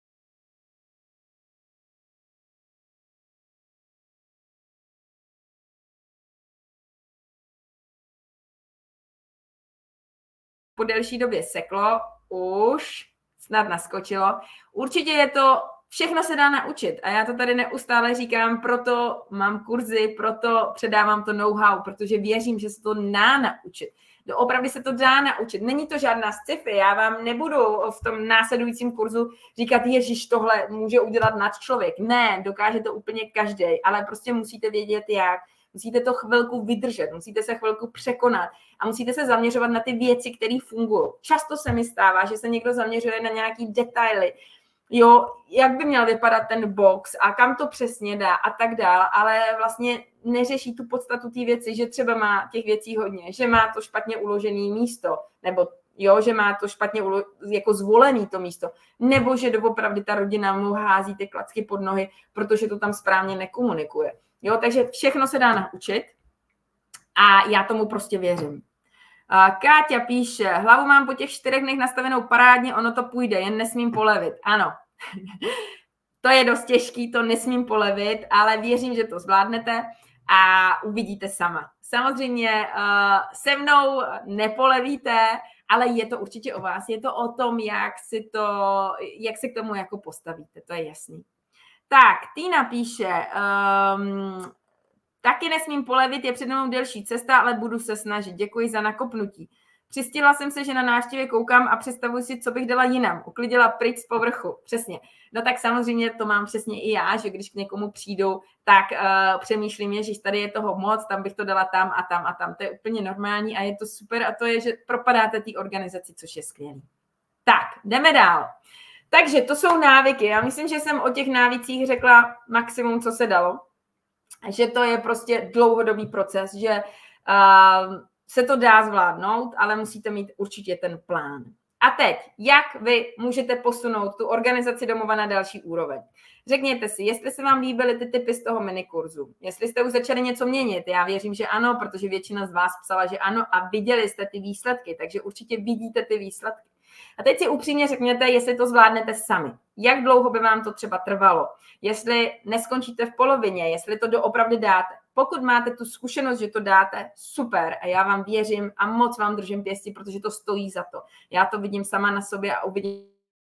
po delší době seklo, už snad naskočilo. Určitě je to, všechno se dá naučit a já to tady neustále říkám, proto mám kurzy, proto předávám to know-how, protože věřím, že se to dá naučit. Opravdu se to dá naučit. Není to žádná sci-fi. Já vám nebudu v tom následujícím kurzu říkat, ježiš, tohle může udělat nadčlověk. Ne, dokáže to úplně každý, ale prostě musíte vědět, jak. Musíte to chvilku vydržet, musíte se chvilku překonat a musíte se zaměřovat na ty věci, které fungují. Často se mi stává, že se někdo zaměřuje na nějaký detaily, jo, jak by měl vypadat ten box a kam to přesně dá a tak dál, ale vlastně neřeší tu podstatu té věci, že třeba má těch věcí hodně, že má to špatně uložené místo, nebo jo, že má to špatně ulo- jako zvolený to místo, nebo že doopravdy ta rodina mu hází ty klacky pod nohy, protože to tam správně nekomunikuje. Jo, takže všechno se dá naučit a já tomu prostě věřím. Káťa píše, hlavu mám po těch čtyřech dnech nastavenou parádně, ono to půjde, jen nesmím polevit. Ano, to je dost těžký, to nesmím polevit, ale věřím, že to zvládnete a uvidíte sama. Samozřejmě se mnou nepolevíte, ale je to určitě o vás, je to o tom, jak, si to, jak se k tomu jako postavíte, to je jasný. Tak, Týna píše, um, taky nesmím polevit, je před mnou delší cesta, ale budu se snažit. Děkuji za nakopnutí. Přistihla jsem se, že na návštěvě koukám a představuji si, co bych dala jinam. Uklidila pryč z povrchu. Přesně. No tak samozřejmě to mám přesně i já, že když k někomu přijdu, tak uh, přemýšlím, že tady je toho moc, tam bych to dala tam a tam a tam. To je úplně normální a je to super a to je, že propadáte té organizaci, což je skvělý. Tak, jdeme dál. Takže to jsou návyky. Já myslím, že jsem o těch návicích řekla maximum, co se dalo. Že to je prostě dlouhodobý proces, že uh, se to dá zvládnout, ale musíte mít určitě ten plán. A teď, jak vy můžete posunout tu organizaci domova na další úroveň? Řekněte si, jestli se vám líbily ty typy z toho minikurzu, jestli jste už začali něco měnit, já věřím, že ano, protože většina z vás psala, že ano a viděli jste ty výsledky, takže určitě vidíte ty výsledky. A teď si upřímně řekněte, jestli to zvládnete sami. Jak dlouho by vám to třeba trvalo? Jestli neskončíte v polovině, jestli to doopravdy dáte. Pokud máte tu zkušenost, že to dáte, super. A já vám věřím a moc vám držím pěstí, protože to stojí za to. Já to vidím sama na sobě a uvidím.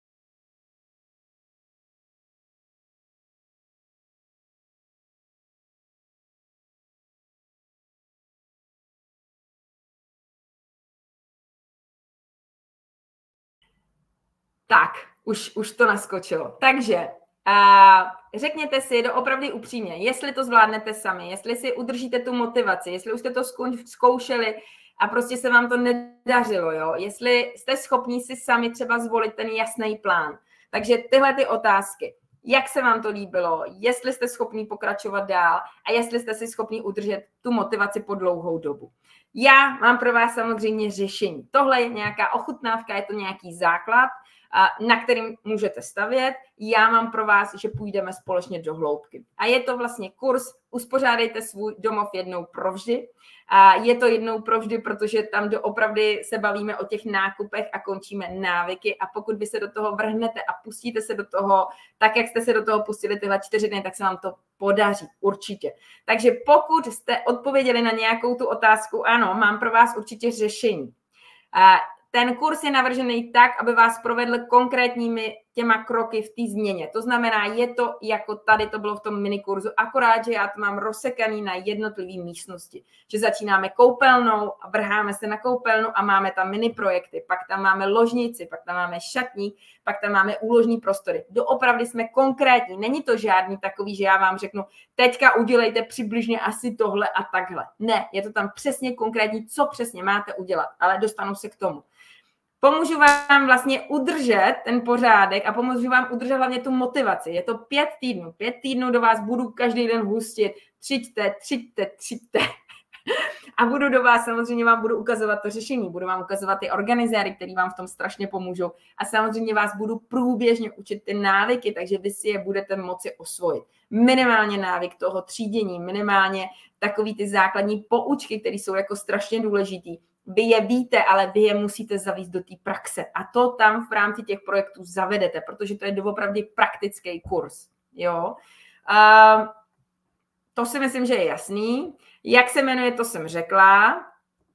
Tak, už, už to naskočilo. Takže a řekněte si doopravdy upřímně, jestli to zvládnete sami, jestli si udržíte tu motivaci, jestli už jste to zkoušeli a prostě se vám to nedařilo, jo? Jestli jste schopni si sami třeba zvolit ten jasný plán. Takže tyhle ty otázky, jak se vám to líbilo, jestli jste schopni pokračovat dál a jestli jste si schopni udržet tu motivaci po dlouhou dobu. Já mám pro vás samozřejmě řešení. Tohle je nějaká ochutnávka, je to nějaký základ, na kterým můžete stavět. Já mám pro vás, že půjdeme společně do hloubky. A je to vlastně kurz Uspořádejte svůj domov jednou provždy. A je to jednou provždy, protože tam doopravdy se bavíme o těch nákupech a končíme návyky. A pokud vy se do toho vrhnete a pustíte se do toho, tak jak jste se do toho pustili tyhle čtyři dny, tak se vám to podaří, určitě. Takže pokud jste odpověděli na nějakou tu otázku, ano, mám pro vás určitě řešení. A ten kurz je navržený tak, aby vás provedl konkrétními těma kroky v té změně. To znamená, je to jako tady to bylo v tom minikurzu, akorát, že já to mám rozsekaný na jednotlivé místnosti. Že začínáme koupelnou a vrháme se na koupelnu a máme tam mini projekty, pak tam máme ložnici, pak tam máme šatník, pak tam máme úložní prostory. Doopravdy jsme konkrétní. Není to žádný takový, že já vám řeknu, teďka udělejte přibližně asi tohle a takhle. Ne, je to tam přesně konkrétní, co přesně máte udělat, ale dostanu se k tomu. Pomůžu vám vlastně udržet ten pořádek a pomůžu vám udržet hlavně tu motivaci. Je to pět týdnů. Pět týdnů do vás budu každý den hustit. Třiďte, třiďte, třiďte. A budu do vás, samozřejmě vám budu ukazovat to řešení. Budu vám ukazovat ty organizáry, který vám v tom strašně pomůžou. A samozřejmě vás budu průběžně učit ty návyky, takže vy si je budete moci osvojit. Minimálně návyk toho třídění, minimálně takový ty základní poučky, které jsou jako strašně důležitý. Vy je víte, ale vy je musíte zavést do té praxe. A to tam v rámci těch projektů zavedete, protože to je doopravdy praktický kurz. Jo? Uh, to si myslím, že je jasný. Jak se jmenuje, to jsem řekla.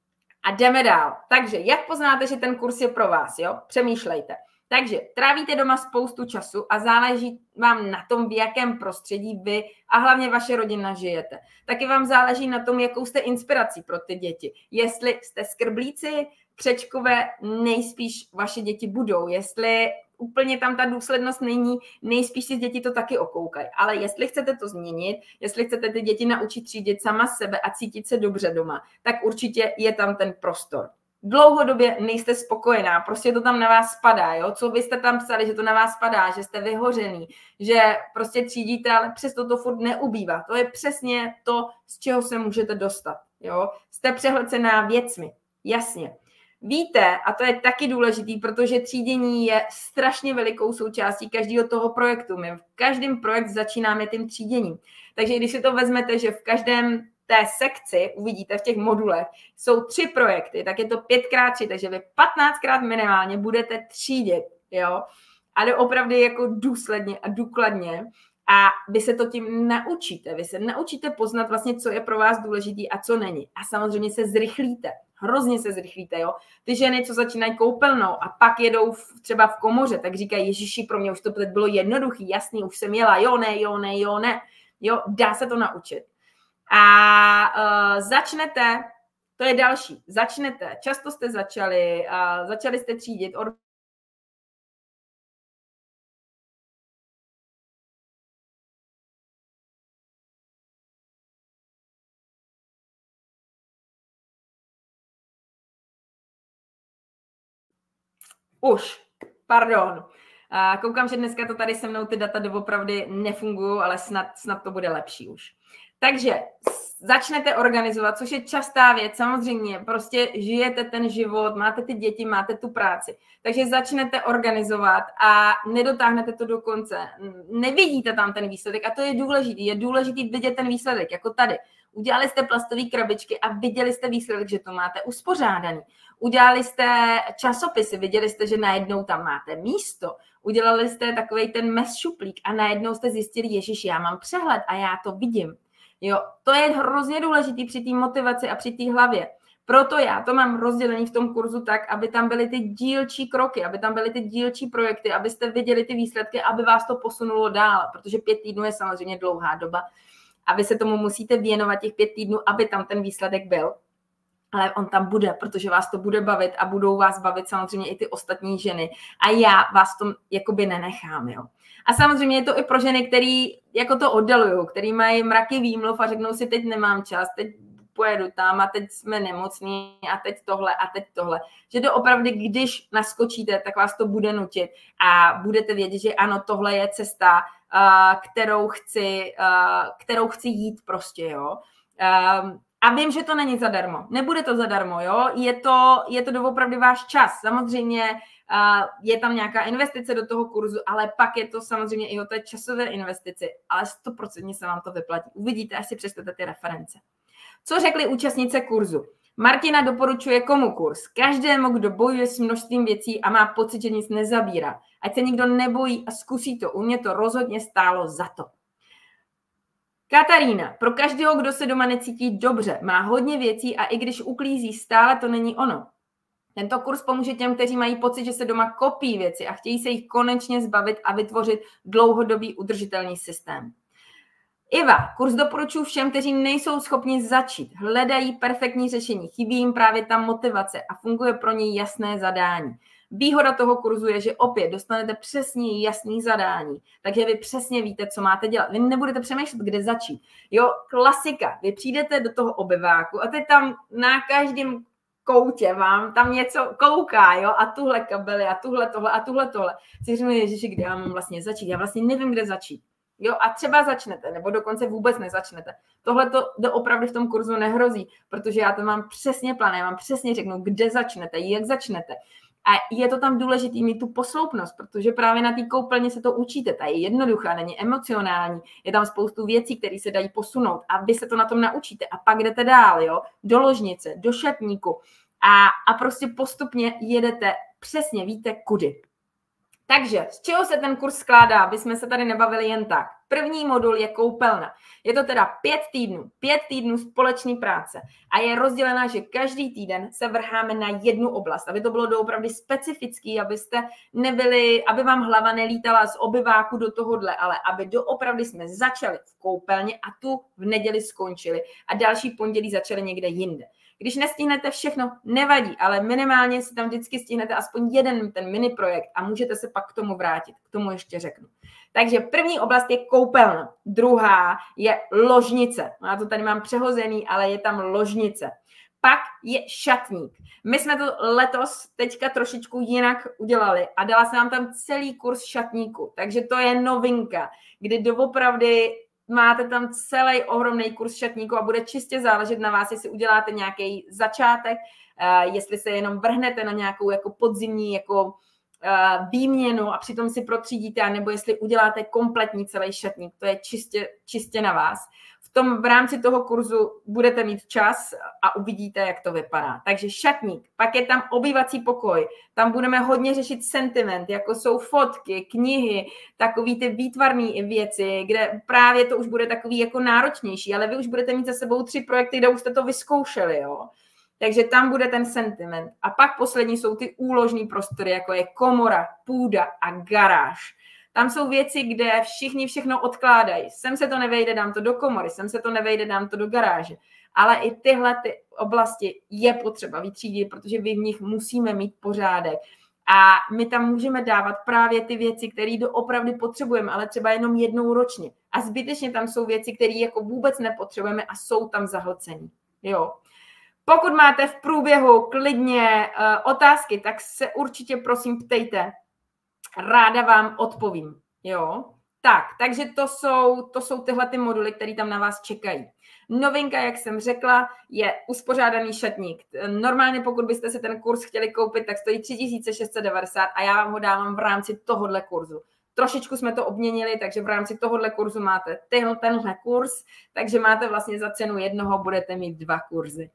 A jdeme dál. Takže jak poznáte, že ten kurz je pro vás, jo? Přemýšlejte. Takže trávíte doma spoustu času a záleží vám na tom, v jakém prostředí vy a hlavně vaše rodina žijete. Taky vám záleží na tom, jakou jste inspirací pro ty děti. Jestli jste skrblíci, křečkové, nejspíš vaše děti budou. Jestli úplně tam ta důslednost není, nejspíš si děti to taky okoukají. Ale jestli chcete to změnit, jestli chcete ty děti naučit třídit sama sebe a cítit se dobře doma, tak určitě je tam ten prostor. Dlouhodobě nejste spokojená, prostě to tam na vás spadá, jo? Co vy jste tam psali, že to na vás spadá, že jste vyhořený, že prostě třídíte, ale přesto to furt neubývá. To je přesně to, z čeho se můžete dostat, jo? Jste přehlcená věcmi, jasně. Víte, a to je taky důležitý, protože třídění je strašně velikou součástí každého toho projektu. My v každém projektu začínáme tím tříděním. Takže když si to vezmete, že v každém té sekci, uvidíte v těch modulech, jsou tři projekty, tak je to pět krát tři, takže vy patnáctkrát minimálně budete třídit, jo? Ale opravdu jako důsledně a důkladně a vy se to tím naučíte. Vy se naučíte poznat vlastně, co je pro vás důležitý a co není. A samozřejmě se zrychlíte. Hrozně se zrychlíte, jo. Ty ženy, co začínají koupelnou a pak jedou v, třeba v komoře, tak říkají, ježiši, pro mě už to teď bylo jednoduchý, jasný, už jsem jela, jo, ne, jo, ne, jo, ne. Jo, dá se to naučit. A uh, začnete, to je další, začnete, často jste začali, uh, začali jste třídit, od Už, pardon. Koukám, že dneska to tady se mnou ty data doopravdy nefungují, ale snad, snad to bude lepší už. Takže začnete organizovat, což je častá věc. Samozřejmě prostě žijete ten život, máte ty děti, máte tu práci. Takže začnete organizovat a nedotáhnete to do konce. Nevidíte tam ten výsledek a to je důležitý. Je důležitý vidět ten výsledek, jako tady. Udělali jste plastové krabičky a viděli jste výsledek, že to máte uspořádaný. Udělali jste časopisy, viděli jste, že najednou tam máte místo. Udělali jste takovej ten mes šuplík a najednou jste zjistili, ježiš, já mám přehled a já to vidím. Jo, to je hrozně důležitý při té motivaci a při té hlavě. Proto já to mám rozdělený v tom kurzu tak, aby tam byly ty dílčí kroky, aby tam byly ty dílčí projekty, abyste viděli ty výsledky, aby vás to posunulo dál, protože pět týdnů je samozřejmě dlouhá doba a vy se tomu musíte věnovat těch pět týdnů, aby tam ten výsledek byl. Ale on tam bude, protože vás to bude bavit a budou vás bavit samozřejmě i ty ostatní ženy. A já vás tom jakoby nenechám, jo. A samozřejmě je to i pro ženy, který jako to oddalují, který mají mraky výmluv a řeknou si, teď nemám čas, teď pojedu tam a teď jsme nemocní a teď tohle a teď tohle. Že to opravdu, když naskočíte, tak vás to bude nutit a budete vědět, že ano, tohle je cesta, kterou chci, kterou chci jít prostě, jo. A vím, že to není zadarmo. Nebude to zadarmo, jo. Je to, je to doopravdy váš čas. Samozřejmě uh, je tam nějaká investice do toho kurzu, ale pak je to samozřejmě i o té časové investici. Ale stoprocentně se vám to vyplatí. Uvidíte, až si přečtete ty reference. Co řekly účastnice kurzu? Martina doporučuje komu kurz? Každému, kdo bojuje s množstvím věcí a má pocit, že nic nezabírá. Ať se nikdo nebojí a zkusí to. U mě to rozhodně stálo za to. Katarína, pro každého, kdo se doma necítí dobře, má hodně věcí a i když uklízí, stále to není ono. Tento kurz pomůže těm, kteří mají pocit, že se doma kopí věci a chtějí se jich konečně zbavit a vytvořit dlouhodobý udržitelný systém. Iva, kurz doporučuji všem, kteří nejsou schopni začít, hledají perfektní řešení, chybí jim právě ta motivace a funguje pro ně jasné zadání. Výhoda toho kurzu je, že opět dostanete přesně jasný zadání, takže vy přesně víte, co máte dělat. Vy nebudete přemýšlet, kde začít. Jo, klasika. Vy přijdete do toho obyváku a teď tam na každém koutě vám tam něco kouká, jo, a tuhle kabely a tuhle tohle a tuhle tohle. Si říkám, ježiši, kde já mám vlastně začít? Já vlastně nevím, kde začít. Jo, a třeba začnete, nebo dokonce vůbec nezačnete. Tohle to opravdu v tom kurzu nehrozí, protože já to mám přesně plán, já vám přesně řeknu, kde začnete, jak začnete. A je to tam důležitý mít tu posloupnost, protože právě na té koupelně se to učíte. Ta je jednoduchá, není emocionální, je tam spoustu věcí, které se dají posunout a vy se to na tom naučíte. A pak jdete dál, jo, do ložnice, do šatníku a, a prostě postupně jedete, přesně víte kudy. Takže z čeho se ten kurz skládá, aby jsme se tady nebavili jen tak. První modul je koupelna. Je to teda pět týdnů, pět týdnů společné práce a je rozdělená, že každý týden se vrháme na jednu oblast, aby to bylo doopravdy specifický, abyste nebyli, aby vám hlava nelítala z obyváku do tohohle, ale aby doopravdy jsme začali v koupelně a tu v neděli skončili a další pondělí začali někde jinde. Když nestihnete všechno, nevadí, ale minimálně si tam vždycky stihnete aspoň jeden ten mini projekt a můžete se pak k tomu vrátit. K tomu ještě řeknu. Takže první oblast je koupelna, druhá je ložnice. Já to tady mám přehozený, ale je tam ložnice. Pak je šatník. My jsme to letos teďka trošičku jinak udělali a dala jsem vám tam celý kurz šatníku. Takže to je novinka, kdy doopravdy máte tam celý ohromný kurz šatníku a bude čistě záležet na vás, jestli uděláte nějaký začátek, jestli se jenom vrhnete na nějakou jako podzimní jako výměnu a přitom si protřídíte, nebo jestli uděláte kompletní celý šatník. To je čistě, čistě na vás. V tom v rámci toho kurzu budete mít čas a uvidíte, jak to vypadá. Takže šatník, pak je tam obývací pokoj, tam budeme hodně řešit sentiment, jako jsou fotky, knihy, takový ty výtvarné věci, kde právě to už bude takový jako náročnější, ale vy už budete mít za sebou tři projekty, kde už jste to vyzkoušeli, jo. Takže tam bude ten sentiment. A pak poslední jsou ty úložní prostory, jako je komora, půda a garáž. Tam jsou věci, kde všichni všechno odkládají. Sem se to nevejde, dám to do komory, sem se to nevejde, dám to do garáže. Ale i tyhle ty oblasti je potřeba vytřídit, protože vy v nich musíme mít pořádek. A my tam můžeme dávat právě ty věci, které doopravdy potřebujeme, ale třeba jenom jednou ročně. A zbytečně tam jsou věci, které jako vůbec nepotřebujeme a jsou tam zahlcení. Jo. Pokud máte v průběhu klidně uh, otázky, tak se určitě prosím ptejte. Ráda vám odpovím. Jo? Tak, takže to jsou, to jsou tyhle ty moduly, které tam na vás čekají. Novinka, jak jsem řekla, je uspořádaný šatník. Normálně, pokud byste si ten kurz chtěli koupit, tak stojí tři tisíce šest set devadesát a já vám ho dávám v rámci tohohle kurzu. Trošičku jsme to obměnili, takže v rámci tohohle kurzu máte tenhle, tenhle kurz, takže máte vlastně za cenu jednoho, budete mít dva kurzy.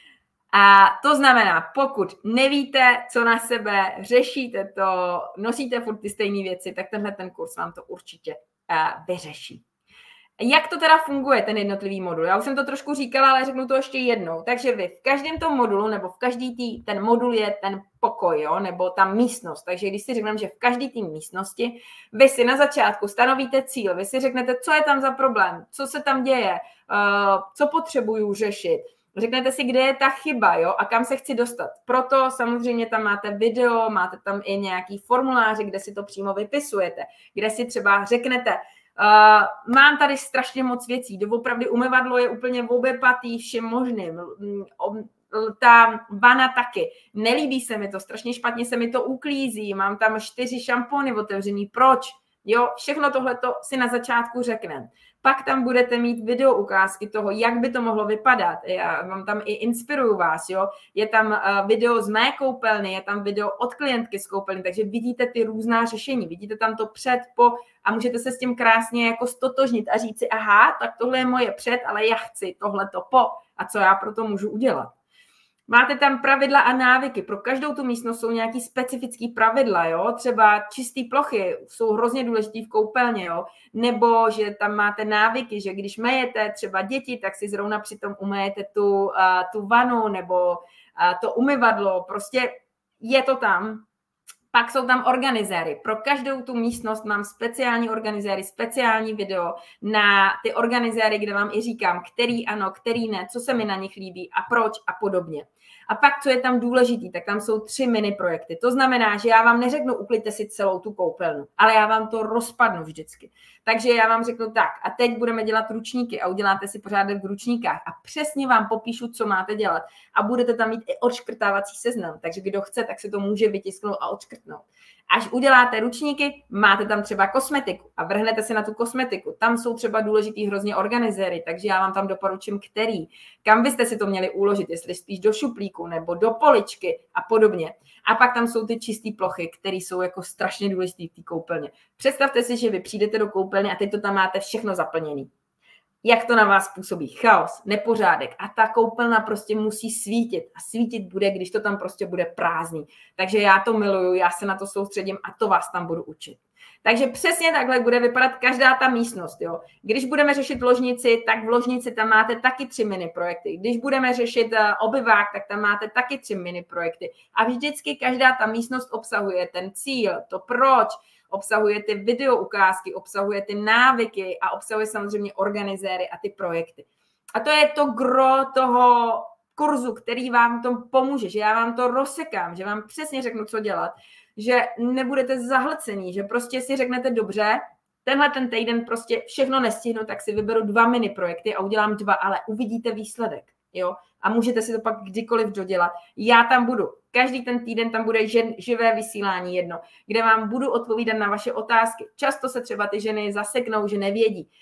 A to znamená, pokud nevíte, co na sebe, řešíte to, nosíte furt ty stejné věci, tak tenhle ten kurz vám to určitě uh, vyřeší. Jak to teda funguje, ten jednotlivý modul? Já už jsem to trošku říkala, ale řeknu to ještě jednou. Takže vy v každém tom modulu, nebo v každý tý, ten modul je ten pokoj, jo, nebo ta místnost. Takže když si řekneme, že v každé té místnosti vy si na začátku stanovíte cíl, vy si řeknete, co je tam za problém, co se tam děje, uh, co potřebuju řešit. Řeknete si, kde je ta chyba, jo, a kam se chci dostat. Proto samozřejmě tam máte video, máte tam i nějaký formuláře, kde si to přímo vypisujete, kde si třeba řeknete, uh, mám tady strašně moc věcí, doopravdy umyvadlo je úplně obepatý všem možným, ta vana taky, nelíbí se mi to, strašně špatně se mi to uklízí, mám tam čtyři šampony otevřený, proč? Jo, všechno tohleto si na začátku řekneme. Pak tam budete mít video ukázky toho, jak by to mohlo vypadat. Já vám tam i inspiruju vás, jo. Je tam video z mé koupelny, je tam video od klientky z koupelny, takže vidíte ty různá řešení, vidíte tam to před, po a můžete se s tím krásně jako stotožnit a říct si, aha, tak tohle je moje před, ale já chci tohleto po a co já pro to můžu udělat. Máte tam pravidla a návyky. Pro každou tu místnost jsou nějaký specifický pravidla, jo? Třeba čisté plochy jsou hrozně důležitý v koupelně, jo? Nebo že tam máte návyky, že když mejete třeba děti, tak si zrovna přitom umejete tu, uh, tu vanu nebo uh, to umyvadlo. Prostě je to tam. Pak jsou tam organizéry. Pro každou tu místnost mám speciální organizéry, speciální video na ty organizéry, kde vám i říkám, který ano, který ne, co se mi na nich líbí a proč a podobně. A pak, co je tam důležitý, tak tam jsou tři mini projekty. To znamená, že já vám neřeknu, uklidte si celou tu koupelnu, ale já vám to rozpadnu vždycky. Takže já vám řeknu tak, a teď budeme dělat ručníky a uděláte si pořádek v ručníkách a přesně vám popíšu, co máte dělat. A budete tam mít i odškrtávací seznam, takže kdo chce, tak si to může vytisknout a odškrtnout. Až uděláte ručníky, máte tam třeba kosmetiku a vrhnete si na tu kosmetiku. Tam jsou třeba důležitý hrozně organizéry, takže já vám tam doporučím, který. Kam byste si to měli uložit, jestli spíš do šuplíku nebo do poličky a podobně. A pak tam jsou ty čisté plochy, které jsou jako strašně důležité v té koupelně. Představte si, že vy přijdete do koupelny a teď to tam máte všechno zaplněné. jak to na vás působí. Chaos, nepořádek a ta koupelna prostě musí svítit. A svítit bude, když to tam prostě bude prázdný. Takže já to miluju, já se na to soustředím a to vás tam budu učit. Takže přesně takhle bude vypadat každá ta místnost. Jo. Když budeme řešit ložnici, tak v ložnici tam máte taky tři mini projekty. Když budeme řešit obyvák, tak tam máte taky tři mini projekty. A vždycky každá ta místnost obsahuje ten cíl, to proč, obsahuje ty video ukázky, obsahuje ty návyky a obsahuje samozřejmě organizéry a ty projekty. A to je to gro toho kurzu, který vám tom pomůže, že já vám to rozsekám, že vám přesně řeknu, co dělat, že nebudete zahlcení, že prostě si řeknete dobře, tenhle ten týden prostě všechno nestihnu, tak si vyberu dva mini projekty a udělám dva, ale uvidíte výsledek, jo? A můžete si to pak kdykoliv dodělat. Já tam budu. Každý ten týden tam bude živé vysílání jedno, kde vám budu odpovídat na vaše otázky. Často se třeba ty ženy zaseknou, že nevědí.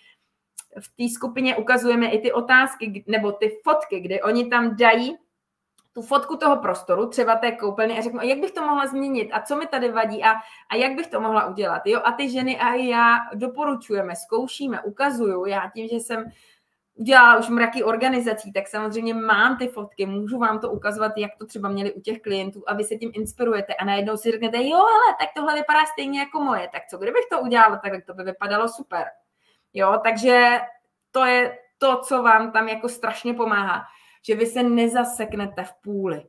V té skupině ukazujeme i ty otázky nebo ty fotky, kde oni tam dají tu fotku toho prostoru, třeba té koupelny a řeknu, jak bych to mohla změnit a co mi tady vadí a, a jak bych to mohla udělat. Jo? A ty ženy a já doporučujeme, zkoušíme, ukazuju. Já tím, že jsem udělala už mraky organizací, tak samozřejmě mám ty fotky, můžu vám to ukazovat, jak to třeba měli u těch klientů a vy se tím inspirujete a najednou si řeknete, jo, hele, tak tohle vypadá stejně jako moje, tak co kdybych to udělala, tak to by vypadalo super. Jo, takže to je to, co vám tam jako strašně pomáhá, že vy se nezaseknete v půli.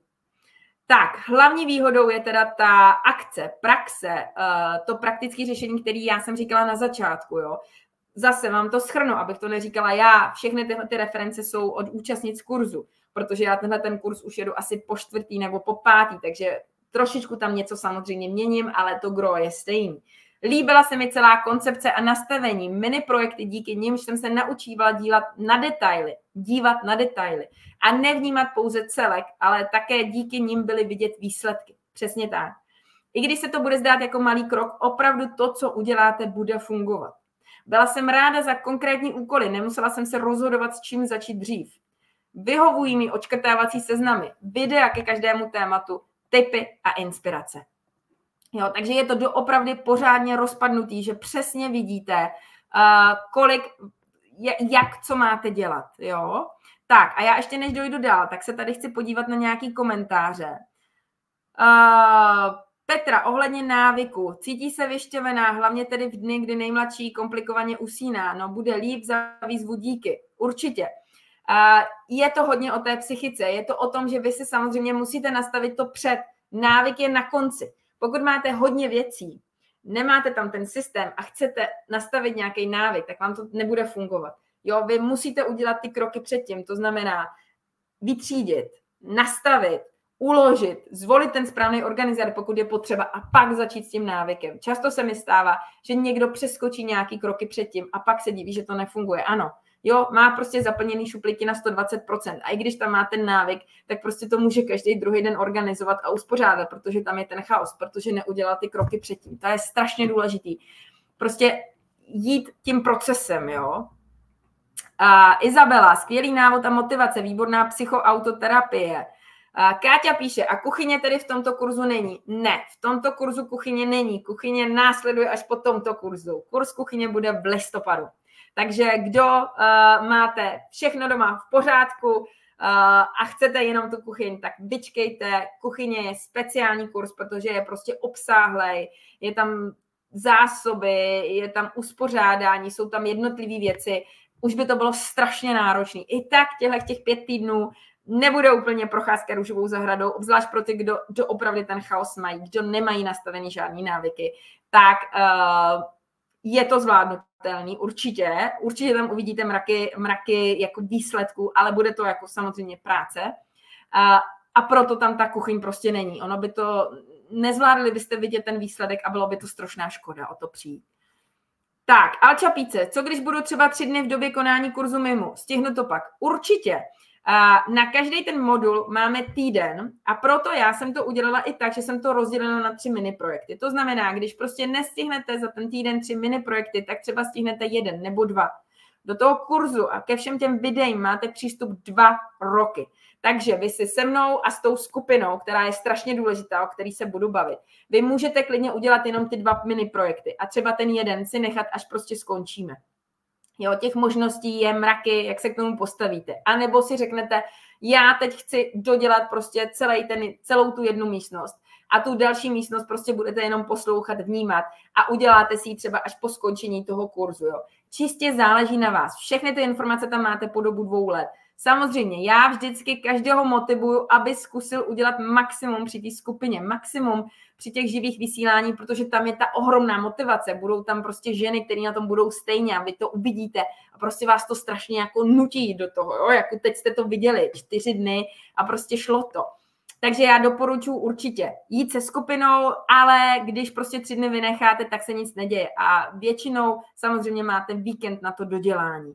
Tak, hlavní výhodou je teda ta akce, praxe, to praktické řešení, které já jsem říkala na začátku, jo. Zase vám to shrnu, abych to neříkala já. Všechny tyhle ty reference jsou od účastnic kurzu, protože já tenhle ten kurz už jedu asi po čtvrtý nebo po pátý, takže trošičku tam něco samozřejmě měním, ale to gro je stejný. Líbila se mi celá koncepce a nastavení, mini projekty, díky nimž jsem se naučívala dívat na detaily, dívat na detaily a nevnímat pouze celek, ale také díky nim byly vidět výsledky. Přesně tak. I když se to bude zdát jako malý krok, opravdu to, co uděláte, bude fungovat. Byla jsem ráda za konkrétní úkoly, nemusela jsem se rozhodovat, s čím začít dřív. Vyhovují mi odškrtávací seznamy, videa ke každému tématu, tipy a inspirace. Jo, takže je to doopravdy pořádně rozpadnutý, že přesně vidíte, uh, kolik, jak co máte dělat. Jo? Tak a já ještě než dojdu dál, tak se tady chci podívat na nějaký komentáře. Uh, Petra, ohledně návyku. Cítí se vyšťavená, hlavně tedy v dny, kdy nejmladší komplikovaně usíná. No, bude líp za výzvu díky. Určitě. Uh, je to hodně o té psychice. Je to o tom, že vy si samozřejmě musíte nastavit to před. Návyk je na konci. Pokud máte hodně věcí, nemáte tam ten systém a chcete nastavit nějaký návyk, tak vám to nebude fungovat. Jo, vy musíte udělat ty kroky předtím. To znamená vytřídit, nastavit, uložit, zvolit ten správný organizátor, pokud je potřeba, a pak začít s tím návykem. Často se mi stává, že někdo přeskočí nějaký kroky předtím a pak se diví, že to nefunguje. Ano, jo, má prostě zaplněný šuplíky na sto dvacet procent a i když tam má ten návyk, tak prostě to může každý druhý den organizovat a uspořádat, protože tam je ten chaos, protože neudělal ty kroky předtím. To je strašně důležitý. Prostě jít tím procesem, jo. A Izabela, skvělý návod a motivace, výborná psychoautoterapie. A Káťa píše, a kuchyně tedy v tomto kurzu není? Ne, v tomto kurzu kuchyně není. Kuchyně následuje až po tomto kurzu. Kurz kuchyně bude v listopadu. Takže kdo uh, máte všechno doma v pořádku uh, a chcete jenom tu kuchyň, tak vyčkejte. Kuchyně je speciální kurz, protože je prostě obsáhlej, je tam zásoby, je tam uspořádání, jsou tam jednotlivé věci. Už by to bylo strašně náročné. I tak těchto těch pět týdnů nebude úplně procházka růžovou zahradou, obzvlášť pro ty, kdo, kdo opravdu ten chaos mají, kdo nemají nastavený žádný návyky, tak uh, je to zvládnutelný, určitě. Určitě tam uvidíte mraky, mraky jako výsledků, ale bude to jako samozřejmě práce. Uh, a proto tam ta kuchyň prostě není. Ono by to, nezvládli byste vidět ten výsledek a bylo by to strašná škoda o to přijít. Tak, Alča Píce, co když budu třeba tři dny v době konání kurzu mimo? Stihnu to pak? Určitě. Na každý ten modul máme týden a proto já jsem to udělala i tak, že jsem to rozdělila na tři mini projekty. To znamená, když prostě nestihnete za ten týden tři mini projekty, tak třeba stihnete jeden nebo dva. Do toho kurzu a ke všem těm videím máte přístup dva roky. Takže vy si se mnou a s tou skupinou, která je strašně důležitá, o který se budu bavit, vy můžete klidně udělat jenom ty dva mini projekty a třeba ten jeden si nechat, až prostě skončíme. Jo, těch možností je mraky, jak se k tomu postavíte. A nebo si řeknete, já teď chci dodělat prostě celý ten, celou tu jednu místnost a tu další místnost prostě budete jenom poslouchat, vnímat a uděláte si ji třeba až po skončení toho kurzu. Jo. Čistě záleží na vás. Všechny ty informace tam máte po dobu dvou let. Samozřejmě, já vždycky každého motivuju, aby zkusil udělat maximum při té skupině, maximum při těch živých vysílání, protože tam je ta ohromná motivace. Budou tam prostě ženy, které na tom budou stejně a vy to uvidíte a prostě vás to strašně jako nutí do toho, jo? Jako teď jste to viděli, čtyři dny a prostě šlo to. Takže já doporučuji určitě jít se skupinou, ale když prostě tři dny vynecháte, tak se nic neděje a většinou samozřejmě máte víkend na to dodělání.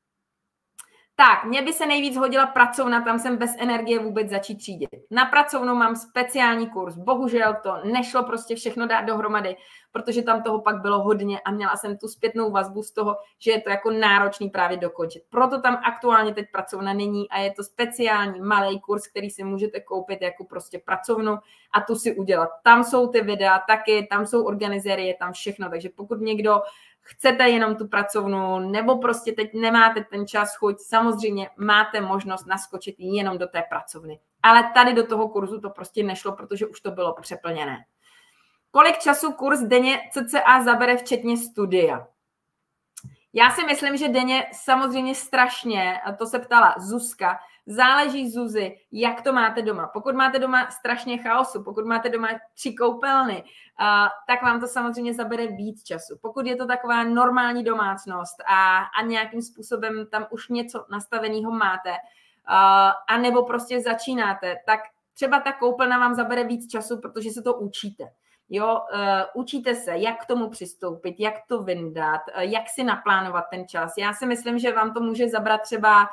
Tak, mně by se nejvíc hodila pracovna, tam jsem bez energie vůbec začít třídit. Na pracovnu mám speciální kurz, bohužel to nešlo prostě všechno dát dohromady, protože tam toho pak bylo hodně a měla jsem tu zpětnou vazbu z toho, že je to jako náročný právě dokončit. Proto tam aktuálně teď pracovna není a je to speciální malý kurz, který si můžete koupit jako prostě pracovnu a tu si udělat. Tam jsou ty videa taky, tam jsou organizéry, je tam všechno, takže pokud někdo chcete jenom tu pracovnu, nebo prostě teď nemáte ten čas, chuť, samozřejmě máte možnost naskočit jenom do té pracovny. Ale tady do toho kurzu to prostě nešlo, protože už to bylo přeplněné. Kolik času kurz denně cca zabere včetně studia? Já si myslím, že denně samozřejmě strašně, a to se ptala Zuzka, záleží Zuzi, jak to máte doma. Pokud máte doma strašně chaosu, pokud máte doma tři koupelny, uh, tak vám to samozřejmě zabere víc času. Pokud je to taková normální domácnost a, a nějakým způsobem tam už něco nastaveného máte, uh, a nebo prostě začínáte, tak třeba ta koupelna vám zabere víc času, protože se to učíte. Jo, uh, učíte se, jak k tomu přistoupit, jak to vyndat, uh, jak si naplánovat ten čas. Já si myslím, že vám to může zabrat třeba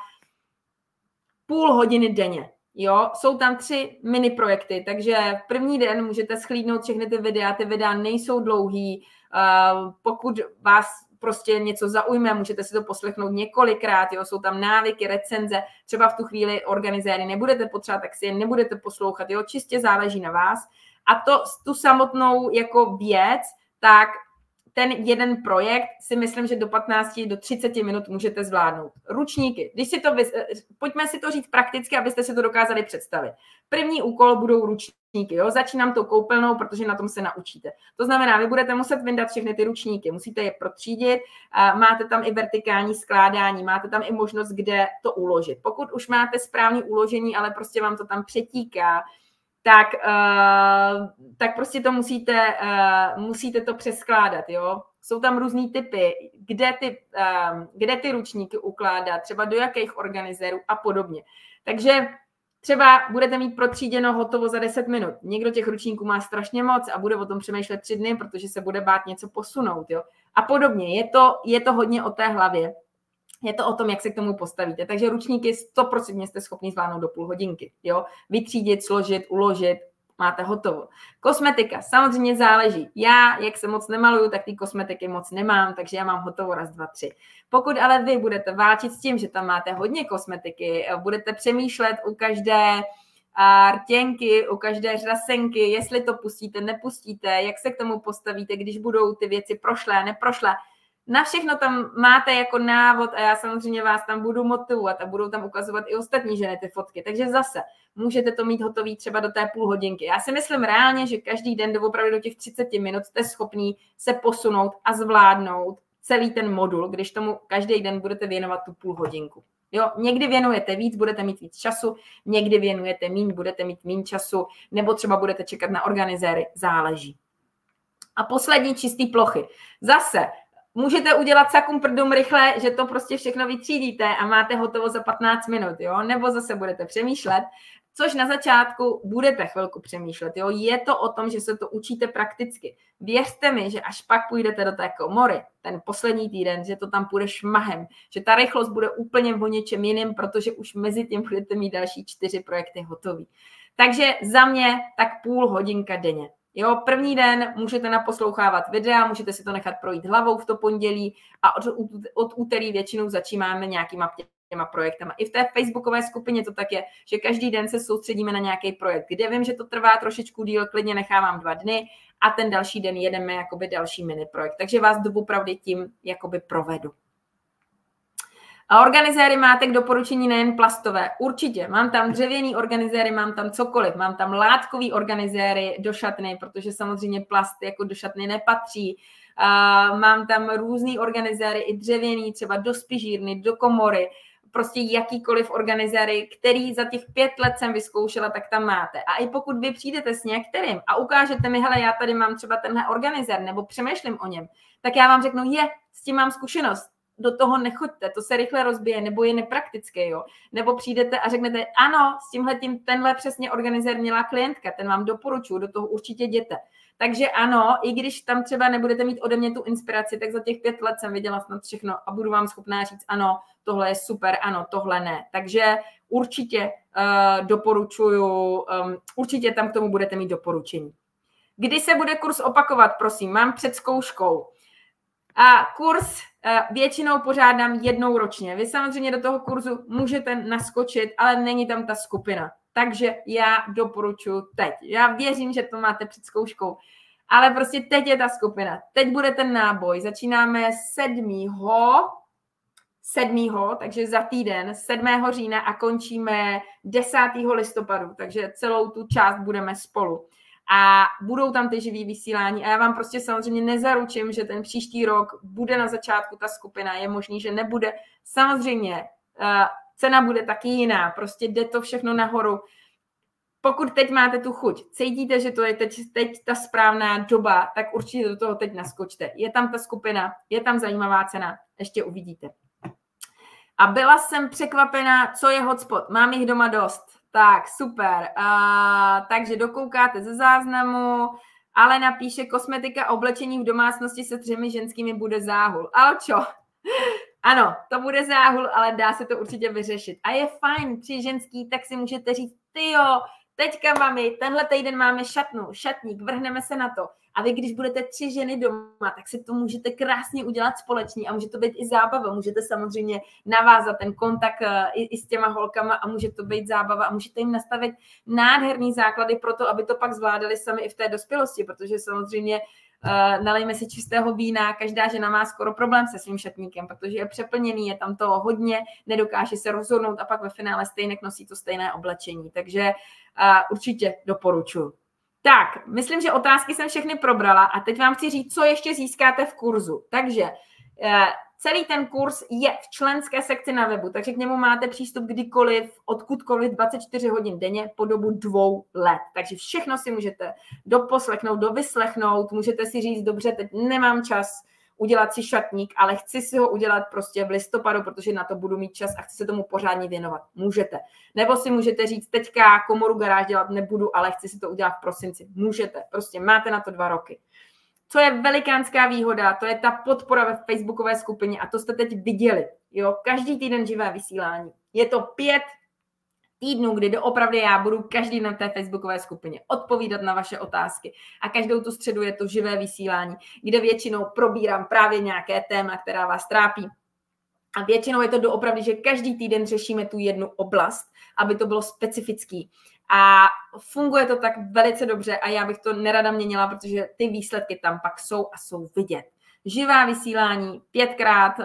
půl hodiny denně. Jo, jsou tam tři mini projekty, takže v první den můžete shlídnout všechny ty videa, ty videa nejsou dlouhý, uh, pokud vás prostě něco zaujme, můžete si to poslechnout několikrát, jo, jsou tam návyky, recenze, třeba v tu chvíli organizéry nebudete potřebovat, tak si je nebudete poslouchat, jo, čistě záleží na vás. A to, tu samotnou jako věc, tak ten jeden projekt si myslím, že do patnácti do třiceti minut můžete zvládnout. Ručníky. Když si to, pojďme si to říct prakticky, abyste si to dokázali představit. První úkol budou ručníky. Jo? Začínám tou koupelnou, protože na tom se naučíte. To znamená, vy budete muset vyndat všechny ty ručníky, musíte je protřídit, máte tam i vertikální skládání, máte tam i možnost, kde to uložit. Pokud už máte správné uložení, ale prostě vám to tam přetíká, tak, uh, tak prostě to musíte, uh, musíte to přeskládat, jo. Jsou tam různý typy, kde ty, uh, kde ty ručníky ukládat, třeba do jakých organizérů a podobně. Takže třeba budete mít protříděno hotovo za deset minut. Někdo těch ručníků má strašně moc a bude o tom přemýšlet tři dny, protože se bude bát něco posunout, jo. A podobně. Je to, je to hodně o té hlavě. Je to o tom, jak se k tomu postavíte. Takže ručníky sto procent jste schopni zvládnout do půl hodinky. Jo? Vytřídit, složit, uložit, máte hotovo. Kosmetika, samozřejmě záleží. Já, jak se moc nemaluju, tak ty kosmetiky moc nemám, takže já mám hotovo raz, dva, tři. Pokud ale vy budete válčit s tím, že tam máte hodně kosmetiky, budete přemýšlet u každé rtěnky, u každé řasenky, jestli to pustíte, nepustíte, jak se k tomu postavíte, když budou ty věci prošlé, neprošlé, na všechno tam máte jako návod a já samozřejmě vás tam budu motivovat a budou tam ukazovat i ostatní ženy ty fotky. Takže zase můžete to mít hotový třeba do té půl hodinky. Já si myslím reálně, že každý den doopravdy do těch třiceti minut jste schopný se posunout a zvládnout celý ten modul, když tomu každý den budete věnovat tu půl hodinku. Jo, někdy věnujete víc, budete mít víc času, někdy věnujete míň, budete mít míň času, nebo třeba budete čekat na organizéry, záleží. A poslední čistý plochy. Zase můžete udělat sakum prdum rychle, že to prostě všechno vytřídíte a máte hotovo za patnáct minut, jo? Nebo zase budete přemýšlet, což na začátku budete chvilku přemýšlet, jo? Je to o tom, že se to učíte prakticky. Věřte mi, že až pak půjdete do té komory, ten poslední týden, že to tam půjde šmahem, že ta rychlost bude úplně o něčem jiným, protože už mezi tím budete mít další čtyři projekty hotový. Takže za mě tak půl hodinka denně. Jo, první den můžete naposlouchávat videa, můžete si to nechat projít hlavou v to pondělí a od, od úterý většinou začínáme nějakýma těma projektama. I v té facebookové skupině to tak je, že každý den se soustředíme na nějaký projekt, kde vím, že to trvá trošičku díl, klidně nechávám dva dny a ten další den jedeme jakoby další mini projekt. Takže vás doopravdy tím jakoby provedu. A organizéry máte k doporučení nejen plastové. Určitě. Mám tam dřevěný organizéry, mám tam cokoliv. Mám tam látkový organizéry do šatny, protože samozřejmě plast jako do šatny nepatří. Uh, mám tam různý organizéry, i dřevěný, třeba do spižírny, do komory. Prostě jakýkoliv organizéry, který za těch pět let jsem vyzkoušela, tak tam máte. A i pokud vy přijdete s některým a ukážete mi, hele, já tady mám třeba tenhle organizér, nebo přemýšlím o něm, tak já vám řeknu, je, s tím mám zkušenost. Do toho nechoďte, to se rychle rozbije, nebo je nepraktické, jo. Nebo přijdete a řeknete, ano, s tímhletím tenhle přesně organizér měla klientka, ten vám doporučuji, do toho určitě jděte. Takže ano, i když tam třeba nebudete mít ode mě tu inspiraci, tak za těch pět let jsem viděla snad všechno a budu vám schopná říct, ano, tohle je super, ano, tohle ne. Takže určitě uh, doporučuju, um, určitě tam k tomu budete mít doporučení. Kdy se bude kurz opakovat, prosím, mám před zkouškou. A kurz uh, většinou pořádám jednou ročně. Vy samozřejmě do toho kurzu můžete naskočit, ale není tam ta skupina. Takže já doporučuji teď. Já věřím, že to máte před zkouškou. Ale prostě teď je ta skupina. Teď bude ten náboj. Začínáme sedmého sedmého, takže za týden, sedmého října a končíme desátého listopadu. Takže celou tu část budeme spolu. A budou tam ty živý vysílání. A já vám prostě samozřejmě nezaručím, že ten příští rok bude na začátku ta skupina. Je možný, že nebude. Samozřejmě cena bude taky jiná, prostě jde to všechno nahoru. Pokud teď máte tu chuť, cítíte, že to je teď, teď ta správná doba, tak určitě do toho teď naskočte. Je tam ta skupina, je tam zajímavá cena, ještě uvidíte. A byla jsem překvapená, co je hotspot. Mám jich doma dost. Tak, super. A, takže dokoukáte ze záznamu. Ale napíše, kosmetika oblečení v domácnosti se třemi ženskými bude záhul. Alčo. Ano, to bude záhul, ale dá se to určitě vyřešit. A je fajn, tři ženský, tak si můžete říct, tyjo, teďka mami, tenhle týden máme šatnu, šatník, vrhneme se na to. A vy, když budete tři ženy doma, tak si to můžete krásně udělat společně a může to být i zábava. Můžete samozřejmě navázat ten kontakt i, i s těma holkama a může to být zábava a můžete jim nastavit nádherný základy pro to, aby to pak zvládali sami i v té dospělosti, protože samozřejmě Uh, nalejme si čistého vína, každá žena má skoro problém se svým šatníkem, protože je přeplněný, je tam toho hodně, nedokáže se rozhodnout a pak ve finále stejně nosí to stejné oblečení. Takže uh, určitě doporučuji. Tak, myslím, že otázky jsem všechny probrala a teď vám chci říct, co ještě získáte v kurzu. Takže uh, celý ten kurz je v členské sekci na webu, takže k němu máte přístup kdykoliv, odkudkoliv, dvacet čtyři hodin denně po dobu dvou let. Takže všechno si můžete doposlechnout, dovyslechnout, můžete si říct, dobře, teď nemám čas udělat si šatník, ale chci si ho udělat prostě v listopadu, protože na to budu mít čas a chci se tomu pořádně věnovat. Můžete. Nebo si můžete říct, teďka komoru garáž dělat nebudu, ale chci si to udělat v prosinci. Můžete. Prostě máte na to dva roky. Co je velikánská výhoda, to je ta podpora ve facebookové skupině a to jste teď viděli. Jo? Každý týden živé vysílání. Je to pět týdnů, kdy doopravdy já budu každý na té facebookové skupině odpovídat na vaše otázky a každou tu středu je to živé vysílání, kde většinou probírám právě nějaké téma, která vás trápí. A většinou je to doopravdy, že každý týden řešíme tu jednu oblast, aby to bylo specifický. A funguje to tak velice dobře a já bych to nerada měnila, protože ty výsledky tam pak jsou a jsou vidět. Živá vysílání pětkrát, uh,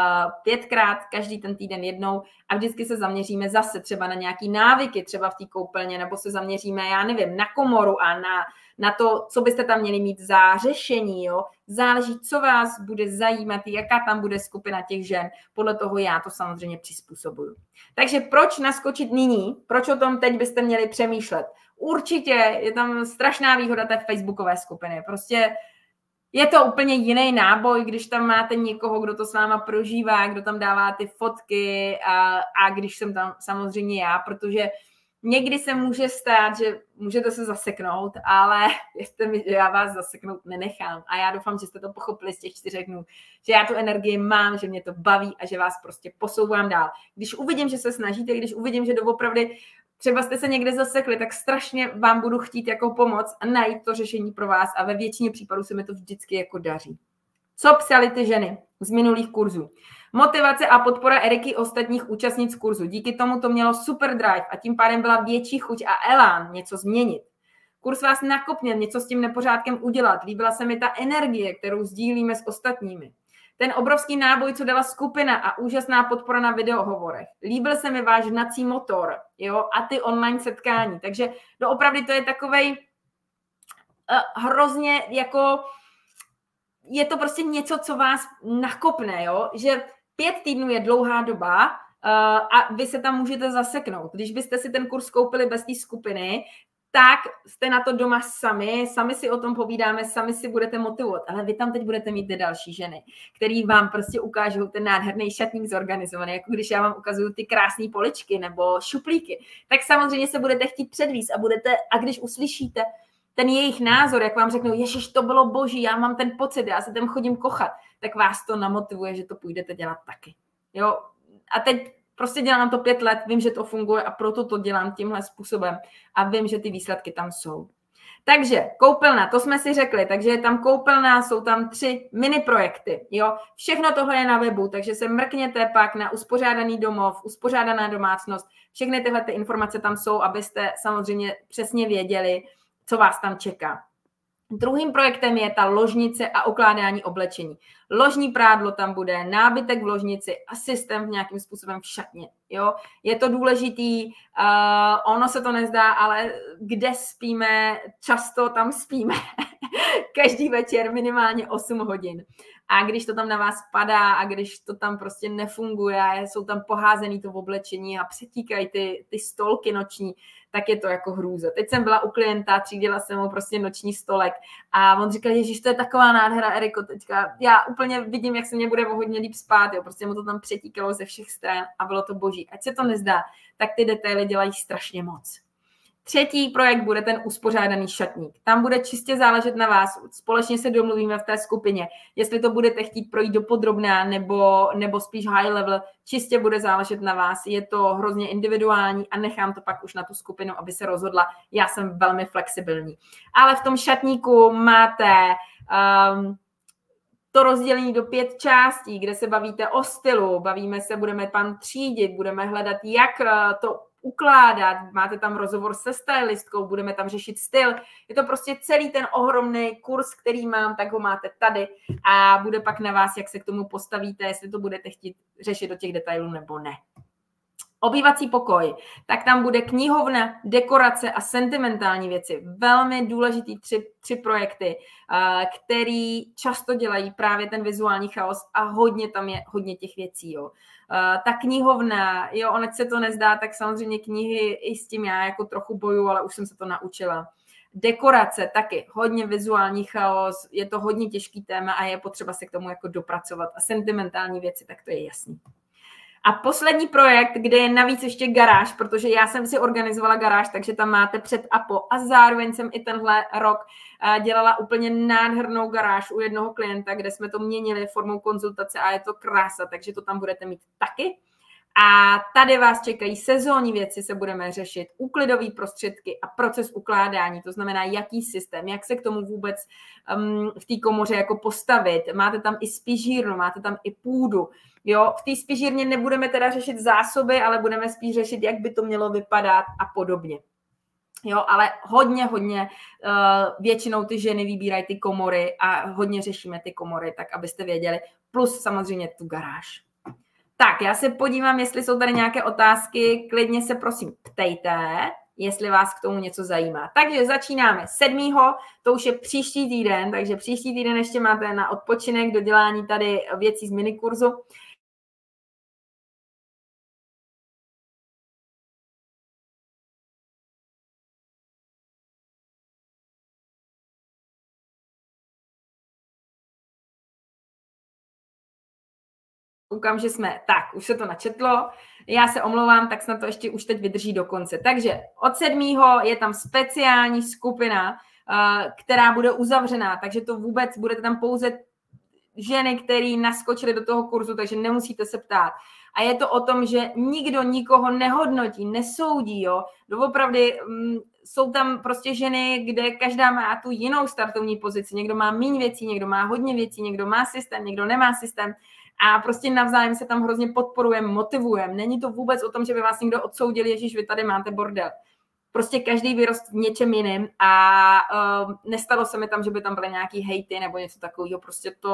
pětkrát každý ten týden jednou a vždycky se zaměříme zase třeba na nějaký návyky, třeba v té koupelně, nebo se zaměříme, já nevím, na komoru a na, na to, co byste tam měli mít za řešení. Jo? Záleží, co vás bude zajímat, jaká tam bude skupina těch žen. Podle toho já to samozřejmě přizpůsobuju. Takže proč naskočit nyní? Proč o tom teď byste měli přemýšlet? Určitě je tam strašná výhoda té facebookové skupiny. Prostě je to úplně jiný náboj, když tam máte někoho, kdo to s váma prožívá, kdo tam dává ty fotky a, a když jsem tam samozřejmě já, protože někdy se může stát, že můžete se zaseknout, ale věřte mi, že já vás zaseknout nenechám. A já doufám, že jste to pochopili z těch čtyřech dnů, že já tu energii mám, že mě to baví a že vás prostě posouvám dál. Když uvidím, že se snažíte, když uvidím, že doopravdy třeba jste se někde zasekli, tak strašně vám budu chtít jako pomoct a najít to řešení pro vás a ve většině případů se mi to vždycky jako daří. Co psali ty ženy z minulých kurzů? Motivace a podpora Eriky ostatních účastnic kurzu. Díky tomu to mělo super drive a tím pádem byla větší chuť a elán něco změnit. Kurz vás nakopněl něco s tím nepořádkem udělat. Líbila se mi ta energie, kterou sdílíme s ostatními. ten obrovský náboj, co dala skupina a úžasná podpora na videohovorech. Líbil se mi váš hnací motor, jo, a ty online setkání. Takže doopravdy to je takovej uh, hrozně jako, je to prostě něco, co vás nakopne, jo, že pět týdnů je dlouhá doba uh, a vy se tam můžete zaseknout. Když byste si ten kurz koupili bez té skupiny, tak jste na to doma sami, sami si o tom povídáme, sami si budete motivovat, ale vy tam teď budete mít ty další ženy, který vám prostě ukážou ten nádherný šatník zorganizovaný, jako když já vám ukazuju ty krásné poličky nebo šuplíky, tak samozřejmě se budete chtít předvíst a budete, a když uslyšíte ten jejich názor, jak vám řeknou, ježiš, to bylo boží, já mám ten pocit, já se tam chodím kochat, tak vás to namotivuje, že to půjdete dělat taky. Jo? A teď prostě dělám to pět let, vím, že to funguje a proto to dělám tímhle způsobem a vím, že ty výsledky tam jsou. Takže koupelna, to jsme si řekli, takže je tam koupelna, jsou tam tři mini projekty, jo. Všechno tohle je na webu, takže se mrkněte pak na uspořádaný domov, uspořádaná domácnost, všechny tyhle ty informace tam jsou, abyste samozřejmě přesně věděli, co vás tam čeká. Druhým projektem je ta ložnice a ukládání oblečení. Ložní prádlo tam bude, nábytek v ložnici a systém v nějakým způsobem v šatně. Jo? Je to důležitý, uh, ono se to nezdá, ale kde spíme, často tam spíme. Každý večer minimálně osm hodin. A když to tam na vás padá a když to tam prostě nefunguje, jsou tam poházený to v oblečení a přetíkají ty, ty stolky noční, tak je to jako hrůza. Teď jsem byla u klienta, třídila jsem mu prostě noční stolek a on říkal, ježiš, to je taková nádhera, Eriko, teďka já úplně vidím, jak se mě bude o hodně líp spát, jo, prostě mu to tam přetíkalo ze všech stran a bylo to boží. Ať se to nezdá, tak ty detaily dělají strašně moc. Třetí projekt bude ten uspořádaný šatník. Tam bude čistě záležet na vás. Společně se domluvíme v té skupině, jestli to budete chtít projít dopodrobná nebo, nebo spíš high level. Čistě bude záležet na vás. Je to hrozně individuální a nechám to pak už na tu skupinu, aby se rozhodla. Já jsem velmi flexibilní. Ale v tom šatníku máte um, to rozdělení do pět částí, kde se bavíte o stylu, bavíme se, budeme tam třídit, budeme hledat, jak to ukládat, máte tam rozhovor se stylistkou, budeme tam řešit styl. Je to prostě celý ten ohromný kurz, který mám, tak ho máte tady a bude pak na vás, jak se k tomu postavíte, jestli to budete chtít řešit do těch detailů nebo ne. Obývací pokoj, tak tam bude knihovna, dekorace a sentimentální věci. Velmi důležitý tři, tři projekty, který často dělají právě ten vizuální chaos a hodně tam je hodně těch věcí. Jo. Ta knihovna, jo, ono se to nezdá, tak samozřejmě knihy i s tím já jako trochu boju, ale už jsem se to naučila. Dekorace taky, hodně vizuální chaos, je to hodně těžký téma a je potřeba se k tomu jako dopracovat. A sentimentální věci, tak to je jasný. A poslední projekt, kde je navíc ještě garáž, protože já jsem si organizovala garáž, takže tam máte před a po. A zároveň jsem i tenhle rok dělala úplně nádhernou garáž u jednoho klienta, kde jsme to měnili formou konzultace a je to krása, takže to tam budete mít taky. A tady vás čekají sezónní věci, se budeme řešit, úklidové prostředky a proces ukládání, to znamená, jaký systém, jak se k tomu vůbec um, v té komoře jako postavit. Máte tam i spižírnu, máte tam i půdu. Jo, v té spižírně nebudeme teda řešit zásoby, ale budeme spíš řešit, jak by to mělo vypadat a podobně. Jo, ale hodně, hodně uh, většinou ty ženy vybírají ty komory a hodně řešíme ty komory, tak abyste věděli. Plus samozřejmě tu garáž. Tak, já se podívám, jestli jsou tady nějaké otázky. Klidně se prosím ptejte, jestli vás k tomu něco zajímá. Takže začínáme sedmého To už je příští týden, takže příští týden ještě máte na odpočinek, dodělání tady věcí z minikurzu. Koukám, že jsme, tak, už se to načetlo, já se omlouvám, tak snad to ještě už teď vydrží do konce. Takže od sedmého je tam speciální skupina, která bude uzavřená, takže to vůbec, budete tam pouze ženy, které naskočily do toho kurzu, takže nemusíte se ptát. A je to o tom, že nikdo nikoho nehodnotí, nesoudí, jo. Doopravdy m, jsou tam prostě ženy, kde každá má tu jinou startovní pozici. Někdo má míň věcí, někdo má hodně věcí, někdo má systém, někdo nemá systém. A prostě navzájem se tam hrozně podporujeme, motivujeme. Není to vůbec o tom, že by vás někdo odsoudil, ježiš, vy tady máte bordel. Prostě každý vyrost v něčem jiném a uh, nestalo se mi tam, že by tam byly nějaký hejty nebo něco takového. Prostě to,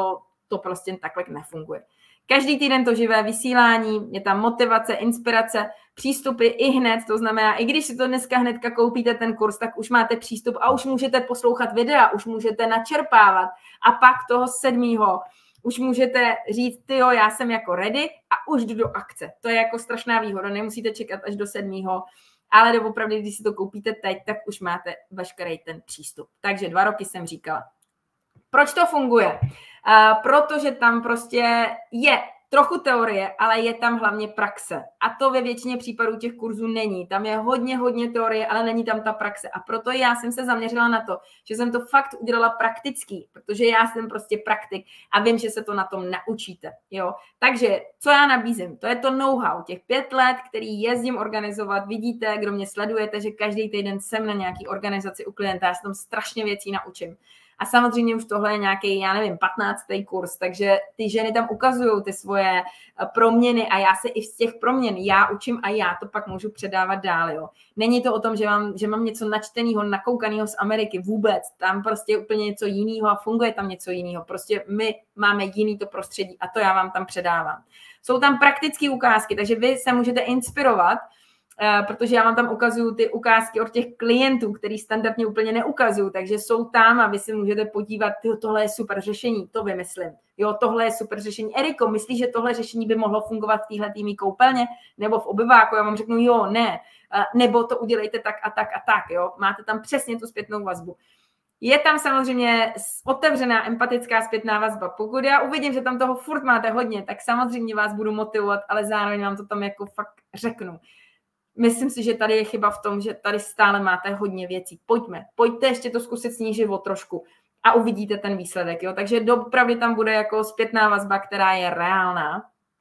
to prostě takhle nefunguje. Každý týden to živé vysílání, je tam motivace, inspirace, přístupy i hned, to znamená, i když si to dneska hnedka koupíte ten kurz, tak už máte přístup a už můžete poslouchat videa, už můžete načerpávat a pak toho sedmého už můžete říct, tyjo, já jsem jako ready a už jdu do akce. To je jako strašná výhoda, nemusíte čekat až do sedmého ale doopravdy, když si to koupíte teď, tak už máte veškerý ten přístup. Takže dva roky jsem říkala. Proč to funguje? Uh, protože tam prostě je trochu teorie, ale je tam hlavně praxe. A to ve většině případů těch kurzů není. Tam je hodně, hodně teorie, ale není tam ta praxe. A proto já jsem se zaměřila na to, že jsem to fakt udělala praktický, protože já jsem prostě praktik a vím, že se to na tom naučíte. Jo? Takže co já nabízím? To je to know-how, těch pět let, který jezdím organizovat. Vidíte, kdo mě sledujete, že každý týden jsem na nějaký organizaci u klienta, já se tam strašně věcí naučím. A samozřejmě už tohle je nějaký, já nevím, patnáctý kurz, takže ty ženy tam ukazují ty svoje proměny a já se i z těch proměn já učím a já to pak můžu předávat dál. Jo. Není to o tom, že mám, že mám něco načtenýho, nakoukanýho z Ameriky, vůbec. Tam prostě je úplně něco jiného a funguje tam něco jiného. Prostě my máme jiný to prostředí a to já vám tam předávám. Jsou tam praktické ukázky, takže vy se můžete inspirovat, Uh, protože já vám tam ukazuju ty ukázky od těch klientů, který standardně úplně neukazuju, takže jsou tam a vy si můžete podívat, tyjo, tohle je super řešení, to vymyslím. Jo, tohle je super řešení. Eriko, myslíš, že tohle řešení by mohlo fungovat v téhle týmí koupelně nebo v obyváku? Já vám řeknu, jo, ne. Uh, nebo to udělejte tak a tak a tak, jo. Máte tam přesně tu zpětnou vazbu. Je tam samozřejmě otevřená empatická zpětná vazba. Pokud já uvidím, že tam toho furt máte hodně, tak samozřejmě vás budu motivovat, ale zároveň vám to tam jako fakt řeknu. Myslím si, že tady je chyba v tom, že tady stále máte hodně věcí. Pojďme, pojďte ještě to zkusit snížit o trošku a uvidíte ten výsledek. Jo? Takže doopravdy tam bude jako zpětná vazba, která je reálná.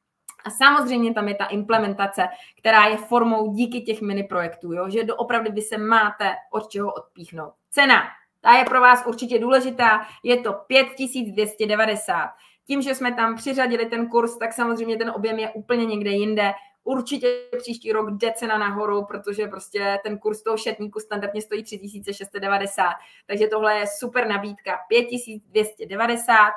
A samozřejmě tam je ta implementace, která je formou díky těch mini projektů, jo? Že doopravdy vy se máte od čeho odpíchnout. Cena, ta je pro vás určitě důležitá, je to pět tisíc dvě stě devadesát. Tím, že jsme tam přiřadili ten kurz, tak samozřejmě ten objem je úplně někde jinde. Určitě příští rok jde cena nahoru, protože prostě ten kurz toho šatníku standardně stojí tři tisíce šest set devadesát. Takže tohle je super nabídka pět tisíc dvě stě devadesát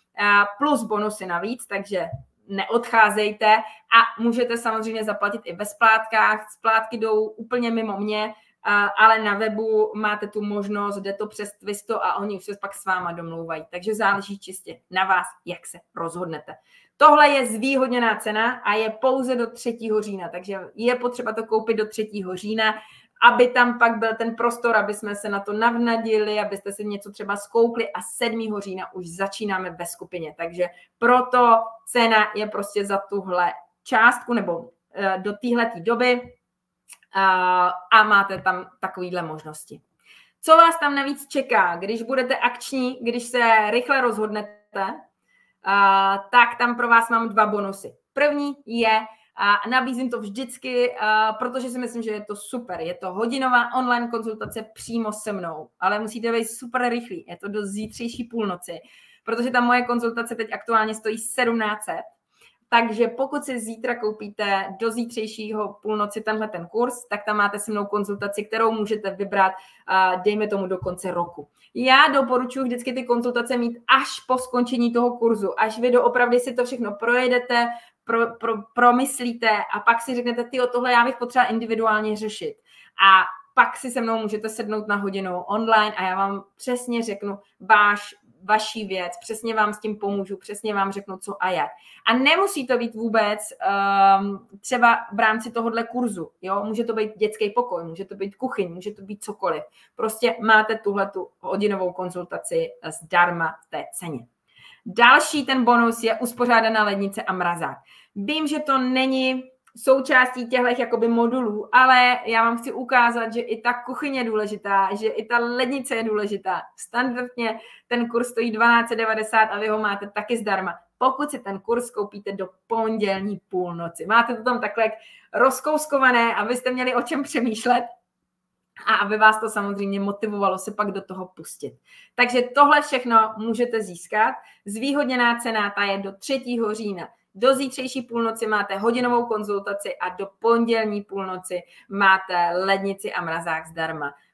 plus bonusy navíc, takže neodcházejte a můžete samozřejmě zaplatit i ve splátkách. Splátky jdou úplně mimo mě, ale na webu máte tu možnost, jde to přes Twisto a oni už se pak s váma domlouvají. Takže záleží čistě na vás, jak se rozhodnete. Tohle je zvýhodněná cena a je pouze do třetího října, takže je potřeba to koupit do třetího října, aby tam pak byl ten prostor, aby jsme se na to navnadili, abyste si něco třeba zkoukli a sedmého října už začínáme ve skupině. Takže proto cena je prostě za tuhle částku nebo do téhletý doby a máte tam takovýhle možnosti. Co vás tam navíc čeká, když budete akční, když se rychle rozhodnete, Uh, tak tam pro vás mám dva bonusy. První je, uh, nabízím to vždycky, uh, protože si myslím, že je to super. Je to hodinová online konzultace přímo se mnou, ale musíte být super rychlí. Je to do zítřejší půlnoci, protože ta moje konzultace teď aktuálně stojí sedmnáct set. Takže pokud si zítra koupíte do zítřejšího půlnoci tenhle ten kurz, tak tam máte se mnou konzultaci, kterou můžete vybrat, dejme tomu do konce roku. Já doporučuji vždycky ty konzultace mít až po skončení toho kurzu, až vy doopravdy si to všechno projedete, pro, pro, promyslíte a pak si řeknete, tyjo, tohle já bych potřeba individuálně řešit. A pak si se mnou můžete sednout na hodinu online a já vám přesně řeknu váš vaší věc, přesně vám s tím pomůžu, přesně vám řeknu, co a jak. A nemusí to být vůbec um, třeba v rámci tohohle kurzu, jo, může to být dětský pokoj, může to být kuchyň, může to být cokoliv. Prostě máte tuhletu hodinovou konzultaci zdarma v té ceně. Další ten bonus je uspořádaná lednice a mrazák. Vím, že to není součástí těchto jakoby modulů, ale já vám chci ukázat, že i ta kuchyně je důležitá, že i ta lednice je důležitá. Standardně ten kurz stojí dvanáct set devadesát a vy ho máte taky zdarma. Pokud si ten kurz koupíte do pondělní půlnoci. Máte to tam takhle rozkouskované, abyste měli o čem přemýšlet a aby vás to samozřejmě motivovalo se pak do toho pustit. Takže tohle všechno můžete získat. Zvýhodněná cena ta je do třetího října. Do zítřejší půlnoci máte hodinovou konzultaci a do pondělní půlnoci máte lednici a mrazák zdarma.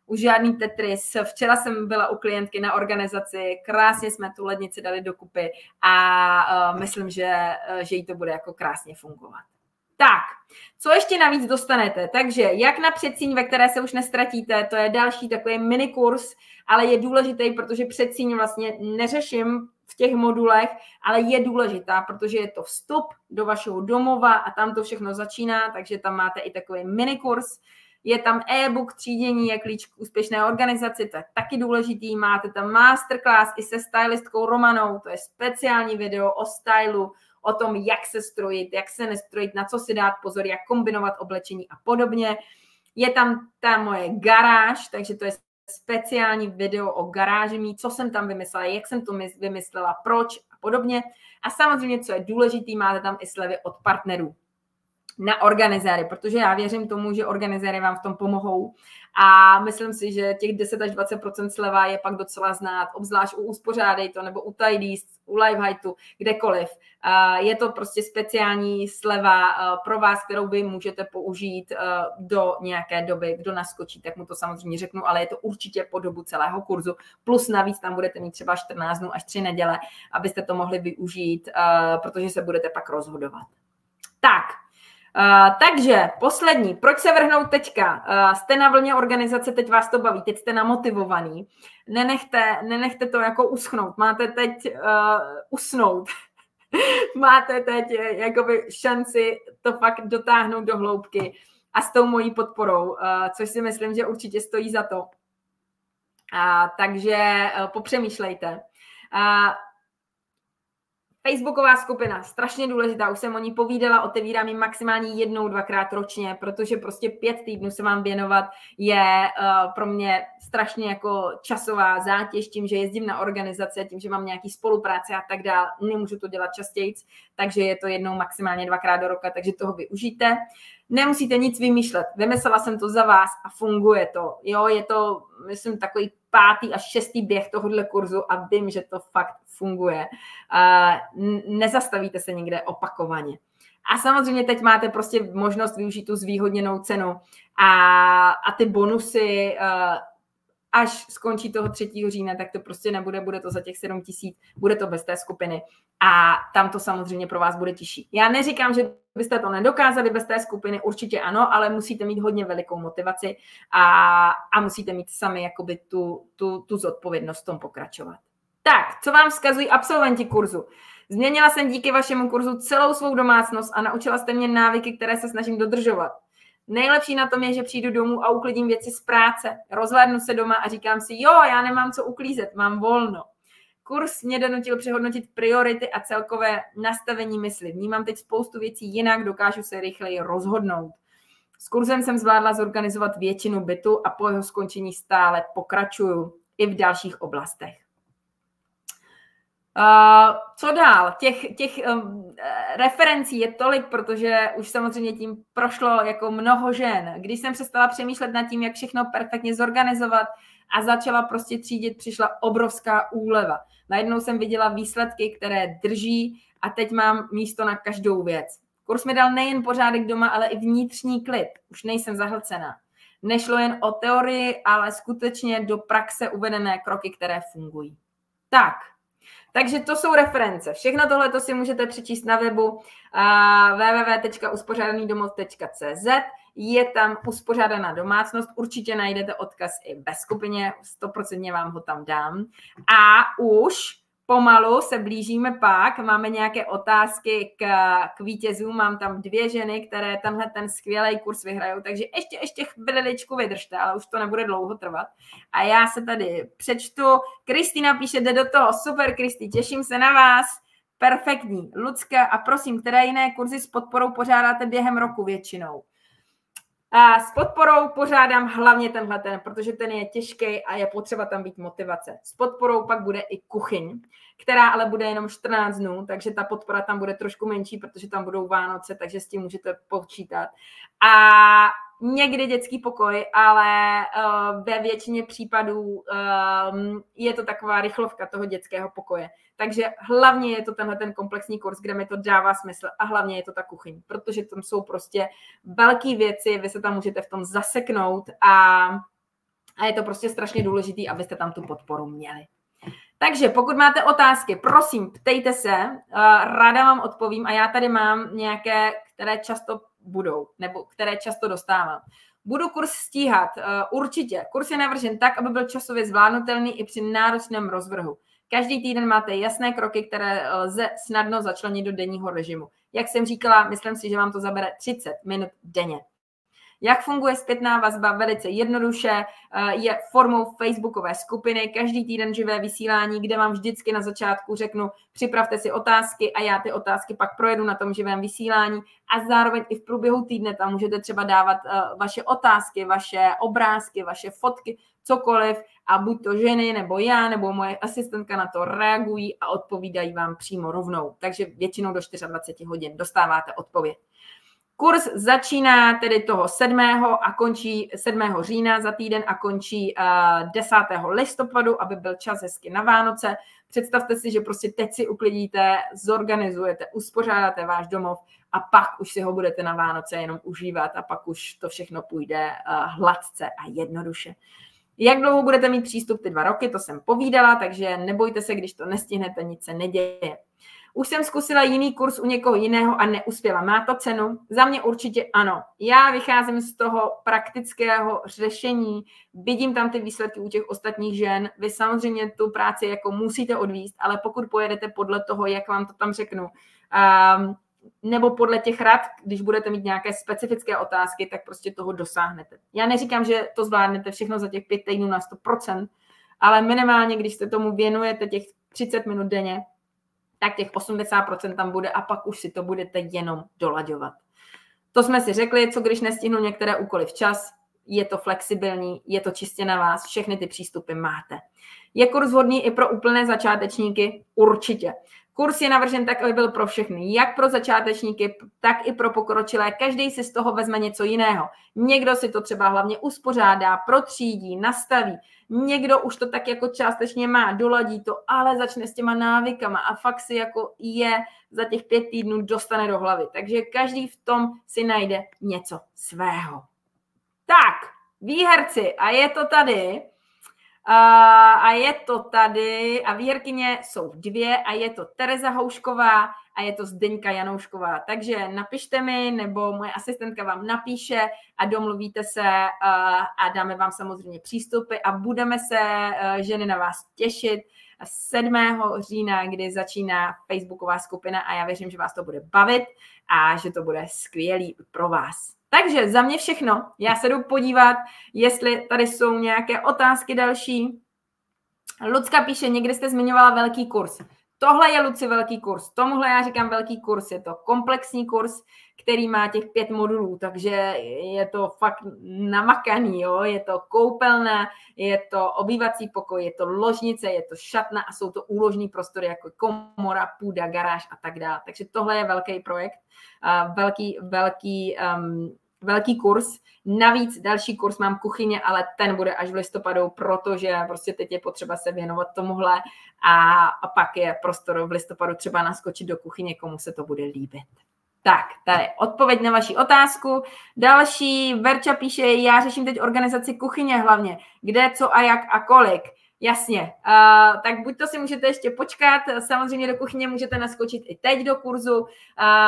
už žádný Tetris. Včera jsem byla u klientky na organizaci, krásně jsme tu lednici dali dokupy a uh, myslím, že, že jí to bude jako krásně fungovat. Tak, co ještě navíc dostanete? Takže jak na předsíň, ve které se už nestratíte, to je další takový minikurs, ale je důležitý, protože předsíň vlastně neřeším v těch modulech, ale je důležitá, protože je to vstup do vašeho domova a tam to všechno začíná, takže tam máte i takový minikurs. Je tam e-book třídění je klíč k úspěšné organizaci, to je taky důležitý. Máte tam masterclass i se stylistkou Romanou, to je speciální video o stylu, o tom, jak se strojit, jak se nestrojit, na co si dát pozor, jak kombinovat oblečení a podobně. Je tam ta moje garáž, takže to je speciální video o garáži mý, co jsem tam vymyslela, jak jsem to vymyslela, proč a podobně. A samozřejmě, co je důležitý, máte tam i slevy od partnerů na organizéry, protože já věřím tomu, že organizéry vám v tom pomohou a myslím si, že těch deset až dvacet procent sleva je pak docela znát, obzvlášť u Uspořádej to, nebo u Tidies, u Lifeheightu, kdekoliv. Je to prostě speciální sleva pro vás, kterou vy můžete použít do nějaké doby. Kdo naskočí, tak mu to samozřejmě řeknu, ale je to určitě po dobu celého kurzu. Plus navíc tam budete mít třeba čtrnáct dnů až tři neděle, abyste to mohli využít, protože se budete pak rozhodovat. Tak, Uh, takže poslední, proč se vrhnout teďka? Uh, jste na vlně organizace, teď vás to baví, teď jste namotivovaný. Nenechte, nenechte to jako uschnout, máte teď uh, usnout. Máte teď jakoby šanci to fakt dotáhnout do hloubky a s tou mojí podporou, uh, což si myslím, že určitě stojí za to. Uh, takže uh, popřemýšlejte. Uh, Facebooková skupina, strašně důležitá, už jsem o ní povídala, otevírám ji maximálně jednou, dvakrát ročně, protože prostě pět týdnů se vám věnovat je uh, pro mě strašně jako časová zátěž, tím, že jezdím na organizace, tím, že mám nějaký spolupráce a tak dále, nemůžu to dělat častěji, takže je to jednou maximálně dvakrát do roka, takže toho využijte. Nemusíte nic vymýšlet, vymyslela jsem to za vás a funguje to. Jo, je to, myslím, takový pátý až šestý běh tohohle kurzu a vím, že to fakt funguje. Nezastavíte se nikde opakovaně. A samozřejmě teď máte prostě možnost využít tu zvýhodněnou cenu a, a ty bonusy, až skončí toho třetího října, tak to prostě nebude, bude to za těch sedm tisíc, bude to bez té skupiny a tam to samozřejmě pro vás bude těžší. Já neříkám, že byste to nedokázali bez té skupiny, určitě ano, ale musíte mít hodně velikou motivaci a, a musíte mít sami jakoby tu, tu, tu zodpovědnost v tom pokračovat. Tak, co vám vzkazují absolventi kurzu? Změnila jsem díky vašemu kurzu celou svou domácnost a naučila jste mě návyky, které se snažím dodržovat. Nejlepší na tom je, že přijdu domů a uklidím věci z práce. Rozhlédnu se doma a říkám si, jo, já nemám co uklízet, mám volno. Kurz mě donutil přehodnotit priority a celkové nastavení mysli. Vnímám teď spoustu věcí jinak, dokážu se rychleji rozhodnout. S kurzem jsem zvládla zorganizovat většinu bytu a po jeho skončení stále pokračuju i v dalších oblastech. Uh, co dál? Těch, těch um, referencí je tolik, protože už samozřejmě tím prošlo jako mnoho žen. Když jsem přestala přemýšlet nad tím, jak všechno perfektně zorganizovat a začala prostě třídit, přišla obrovská úleva. Najednou jsem viděla výsledky, které drží a teď mám místo na každou věc. Kurz mi dal nejen pořádek doma, ale i vnitřní klid. Už nejsem zahlcená. Nešlo jen o teorii, ale skutečně do praxe uvedené kroky, které fungují. Tak. Takže to jsou reference. Všechno tohle to si můžete přečíst na webu uh, w w w tečka uspořádaný domov tečka c z. Je tam uspořádaná domácnost. Určitě najdete odkaz i ve skupině. sto procent vám ho tam dám. A už pomalu se blížíme pak. Máme nějaké otázky k, k vítězům. Mám tam dvě ženy, které tenhle ten skvělý kurz vyhrajou. Takže ještě, ještě chviličku vydržte, ale už to nebude dlouho trvat. A já se tady přečtu. Kristýna píše, jde do toho. Super, Kristý, těším se na vás. Perfektní. Lucka, a prosím, které jiné kurzy s podporou pořádáte během roku většinou? A s podporou pořádám hlavně tenhle ten, protože ten je těžký a je potřeba tam být motivace. S podporou pak bude i kuchyň, která ale bude jenom čtrnáct dnů, takže ta podpora tam bude trošku menší, protože tam budou Vánoce, takže s tím můžete počítat. A někdy dětský pokoj, ale uh, ve většině případů um, je to taková rychlovka toho dětského pokoje. Takže hlavně je to tenhle ten komplexní kurz, kde mi to dává smysl a hlavně je to ta kuchyň, protože tam jsou prostě velké věci, vy se tam můžete v tom zaseknout a A je to prostě strašně důležité, abyste tam tu podporu měli. Takže pokud máte otázky, prosím, ptejte se, ráda vám odpovím a já tady mám nějaké, které často budou, nebo které často dostávám. Budu kurz stíhat, určitě. Kurz je navržen tak, aby byl časově zvládnutelný i při náročném rozvrhu. Každý týden máte jasné kroky, které lze snadno začlenit do denního režimu. Jak jsem říkala, myslím si, že vám to zabere třicet minut denně. Jak funguje zpětná vazba? Velice jednoduše, je formou facebookové skupiny, každý týden živé vysílání, kde vám vždycky na začátku řeknu, připravte si otázky a já ty otázky pak projedu na tom živém vysílání a zároveň i v průběhu týdne tam můžete třeba dávat vaše otázky, vaše obrázky, vaše fotky, cokoliv a buď to ženy, nebo já, nebo moje asistentka na to reagují a odpovídají vám přímo rovnou. Takže většinou do dvacet čtyři hodin dostáváte odpověď. Kurz začíná tedy toho sedmého a končí sedmého října za týden a končí uh, desátého listopadu, aby byl čas hezky na Vánoce. Představte si, že prostě teď si uklidíte, zorganizujete, uspořádáte váš domov a pak už si ho budete na Vánoce jenom užívat a pak už to všechno půjde uh, hladce a jednoduše. Jak dlouho budete mít přístup ty dva roky, to jsem povídala, takže nebojte se, když to nestihnete, nic se neděje. Už jsem zkusila jiný kurz u někoho jiného a neuspěla. Má to cenu? Za mě určitě ano. Já vycházím z toho praktického řešení, vidím tam ty výsledky u těch ostatních žen. Vy samozřejmě tu práci jako musíte odvíst, ale pokud pojedete podle toho, jak vám to tam řeknu, um, nebo podle těch rad, když budete mít nějaké specifické otázky, tak prostě toho dosáhnete. Já neříkám, že to zvládnete všechno za těch pět týdnů na sto procent, ale minimálně, když se tomu věnujete těch třicet minut denně, tak těch osmdesát procent tam bude a pak už si to budete jenom dolaďovat. To jsme si řekli, co když nestihnu některé úkoly včas, je to flexibilní, je to čistě na vás, všechny ty přístupy máte. Je kurz vhodný i pro úplné začátečníky? Určitě. Kurz je navržen tak, aby byl pro všechny, jak pro začátečníky, tak i pro pokročilé. Každý si z toho vezme něco jiného. Někdo si to třeba hlavně uspořádá, protřídí, nastaví. Někdo už to tak jako částečně má, doladí to, ale začne s těma návykama a fakt si jako je za těch pět týdnů dostane do hlavy. Takže každý v tom si najde něco svého. Tak, výherci, a je to tady. Uh, a je to tady a výherkyně jsou dvě a je to Tereza Houšková a je to Zdeňka Janoušková. Takže napište mi, nebo moje asistentka vám napíše a domluvíte se uh, a dáme vám samozřejmě přístupy a budeme se uh, ženy na vás těšit sedmého října, kdy začíná facebooková skupina a já věřím, že vás to bude bavit a že to bude skvělý pro vás. Takže za mě všechno. Já se jdu podívat, jestli tady jsou nějaké otázky další. Lucka píše, někdy jste zmiňovala velký kurz. Tohle je, Luci, velký kurz. Tomuhle já říkám velký kurz. Je to komplexní kurz, který má těch pět modulů, takže je to fakt namakaný. Jo? Je to koupelna, je to obývací pokoj, je to ložnice, je to šatna a jsou to úložní prostory jako komora, půda, garáž a tak dále. Takže tohle je velký projekt, velký, velký, um, velký kurz. Navíc další kurz mám kuchyně, ale ten bude až v listopadu, protože prostě teď je potřeba se věnovat tomuhle a, a pak je prostor v listopadu třeba naskočit do kuchyně, komu se to bude líbit. Tak, tady odpověď na vaši otázku. Další, Verča píše, já řeším teď organizaci kuchyně hlavně. Kde, co a jak a kolik. Jasně, uh, tak buď to si můžete ještě počkat, samozřejmě do kuchyně můžete naskočit i teď do kurzu uh,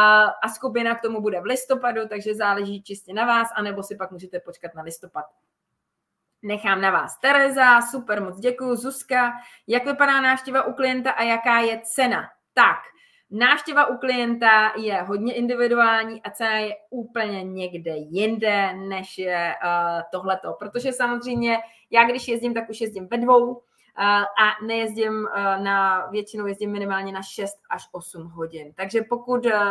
a skupina k tomu bude v listopadu, takže záleží čistě na vás, anebo si pak můžete počkat na listopad. Nechám na vás. Tereza, super, moc děkuju. Zuzka, jak vypadá návštěva u klienta a jaká je cena? Tak, návštěva u klienta je hodně individuální a cena je úplně někde jinde, než je uh, tohleto. Protože samozřejmě já, když jezdím, tak už jezdím ve dvou uh, a nejezdím uh, na, většinou jezdím minimálně na šest až osm hodin. Takže pokud uh,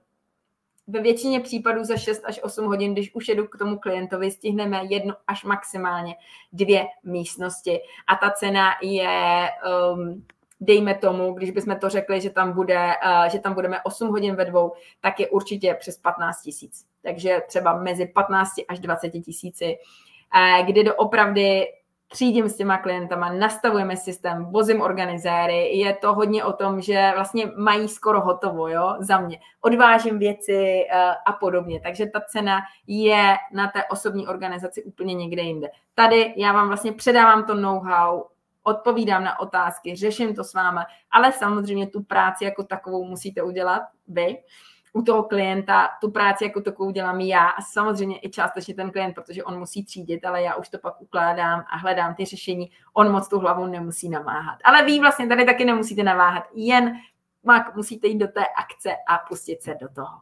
ve většině případů za šest až osm hodin, když už jedu k tomu klientovi, stihneme jednu až maximálně dvě místnosti. A ta cena je... Um, dejme tomu, když bychom to řekli, že tam, bude, uh, že tam budeme osm hodin ve dvou, tak je určitě přes patnáct tisíc. Takže třeba mezi patnáct až dvacet tisíci, uh, kdy doopravdy třídím s těma klientama, nastavujeme systém, vozím organizéry, je to hodně o tom, že vlastně mají skoro hotovo, jo, za mě. Odvážím věci uh, a podobně, takže ta cena je na té osobní organizaci úplně někde jinde. Tady já vám vlastně předávám to know-how, odpovídám na otázky, řeším to s váma, ale samozřejmě tu práci jako takovou musíte udělat vy. U toho klienta tu práci jako takovou dělám já a samozřejmě i částečně ten klient, protože on musí třídit, ale já už to pak ukládám a hledám ty řešení. On moc tu hlavou nemusí namáhat. Ale vy vlastně tady taky nemusíte naváhat, jen musíte jít do té akce a pustit se do toho.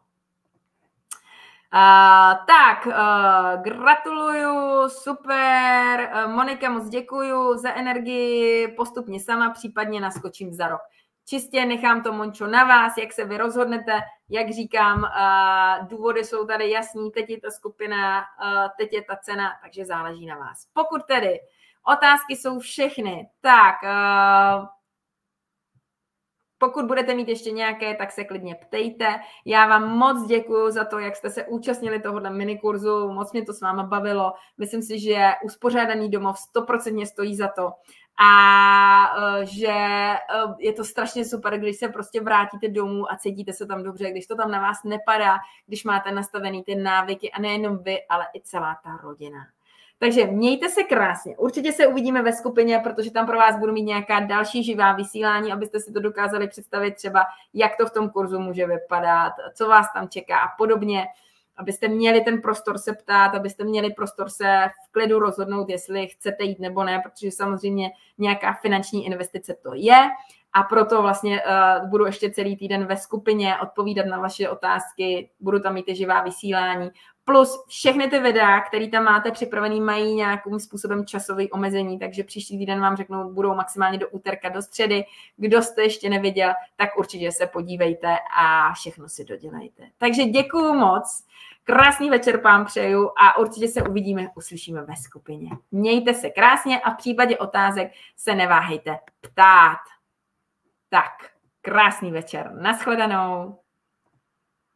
Uh, tak, uh, gratuluju, super, uh, Monika, moc děkuju za energii, postupně sama, případně naskočím za rok. Čistě nechám to, Mončo, na vás, jak se vy rozhodnete, jak říkám, uh, důvody jsou tady jasný, teď je ta skupina, uh, teď je ta cena, takže záleží na vás. Pokud tedy otázky jsou všechny, tak uh, pokud budete mít ještě nějaké, tak se klidně ptejte. Já vám moc děkuju za to, jak jste se účastnili tohohle minikurzu, moc mě to s váma bavilo. Myslím si, že uspořádaný domov stoprocentně stojí za to. A že je to strašně super, když se prostě vrátíte domů a cítíte se tam dobře, když to tam na vás nepadá, když máte nastavený ty návyky a nejenom vy, ale i celá ta rodina. Takže mějte se krásně. Určitě se uvidíme ve skupině, protože tam pro vás budu mít nějaká další živá vysílání, abyste si to dokázali představit třeba, jak to v tom kurzu může vypadat, co vás tam čeká a podobně. Abyste měli ten prostor se ptát, abyste měli prostor se v klidu rozhodnout, jestli chcete jít nebo ne, protože samozřejmě nějaká finanční investice to je a proto vlastně uh, budu ještě celý týden ve skupině odpovídat na vaše otázky, budu tam mít i živá vysílání, plus všechny ty videa, které tam máte připravený, mají nějakým způsobem časový omezení, takže příští týden vám řeknu, budou maximálně do úterka, do středy. Kdo jste ještě neviděl, tak určitě se podívejte a všechno si dodělejte. Takže děkuju moc, krásný večer vám přeju a určitě se uvidíme, uslyšíme ve skupině. Mějte se krásně a v případě otázek se neváhejte ptát. Tak, krásný večer, nashledanou.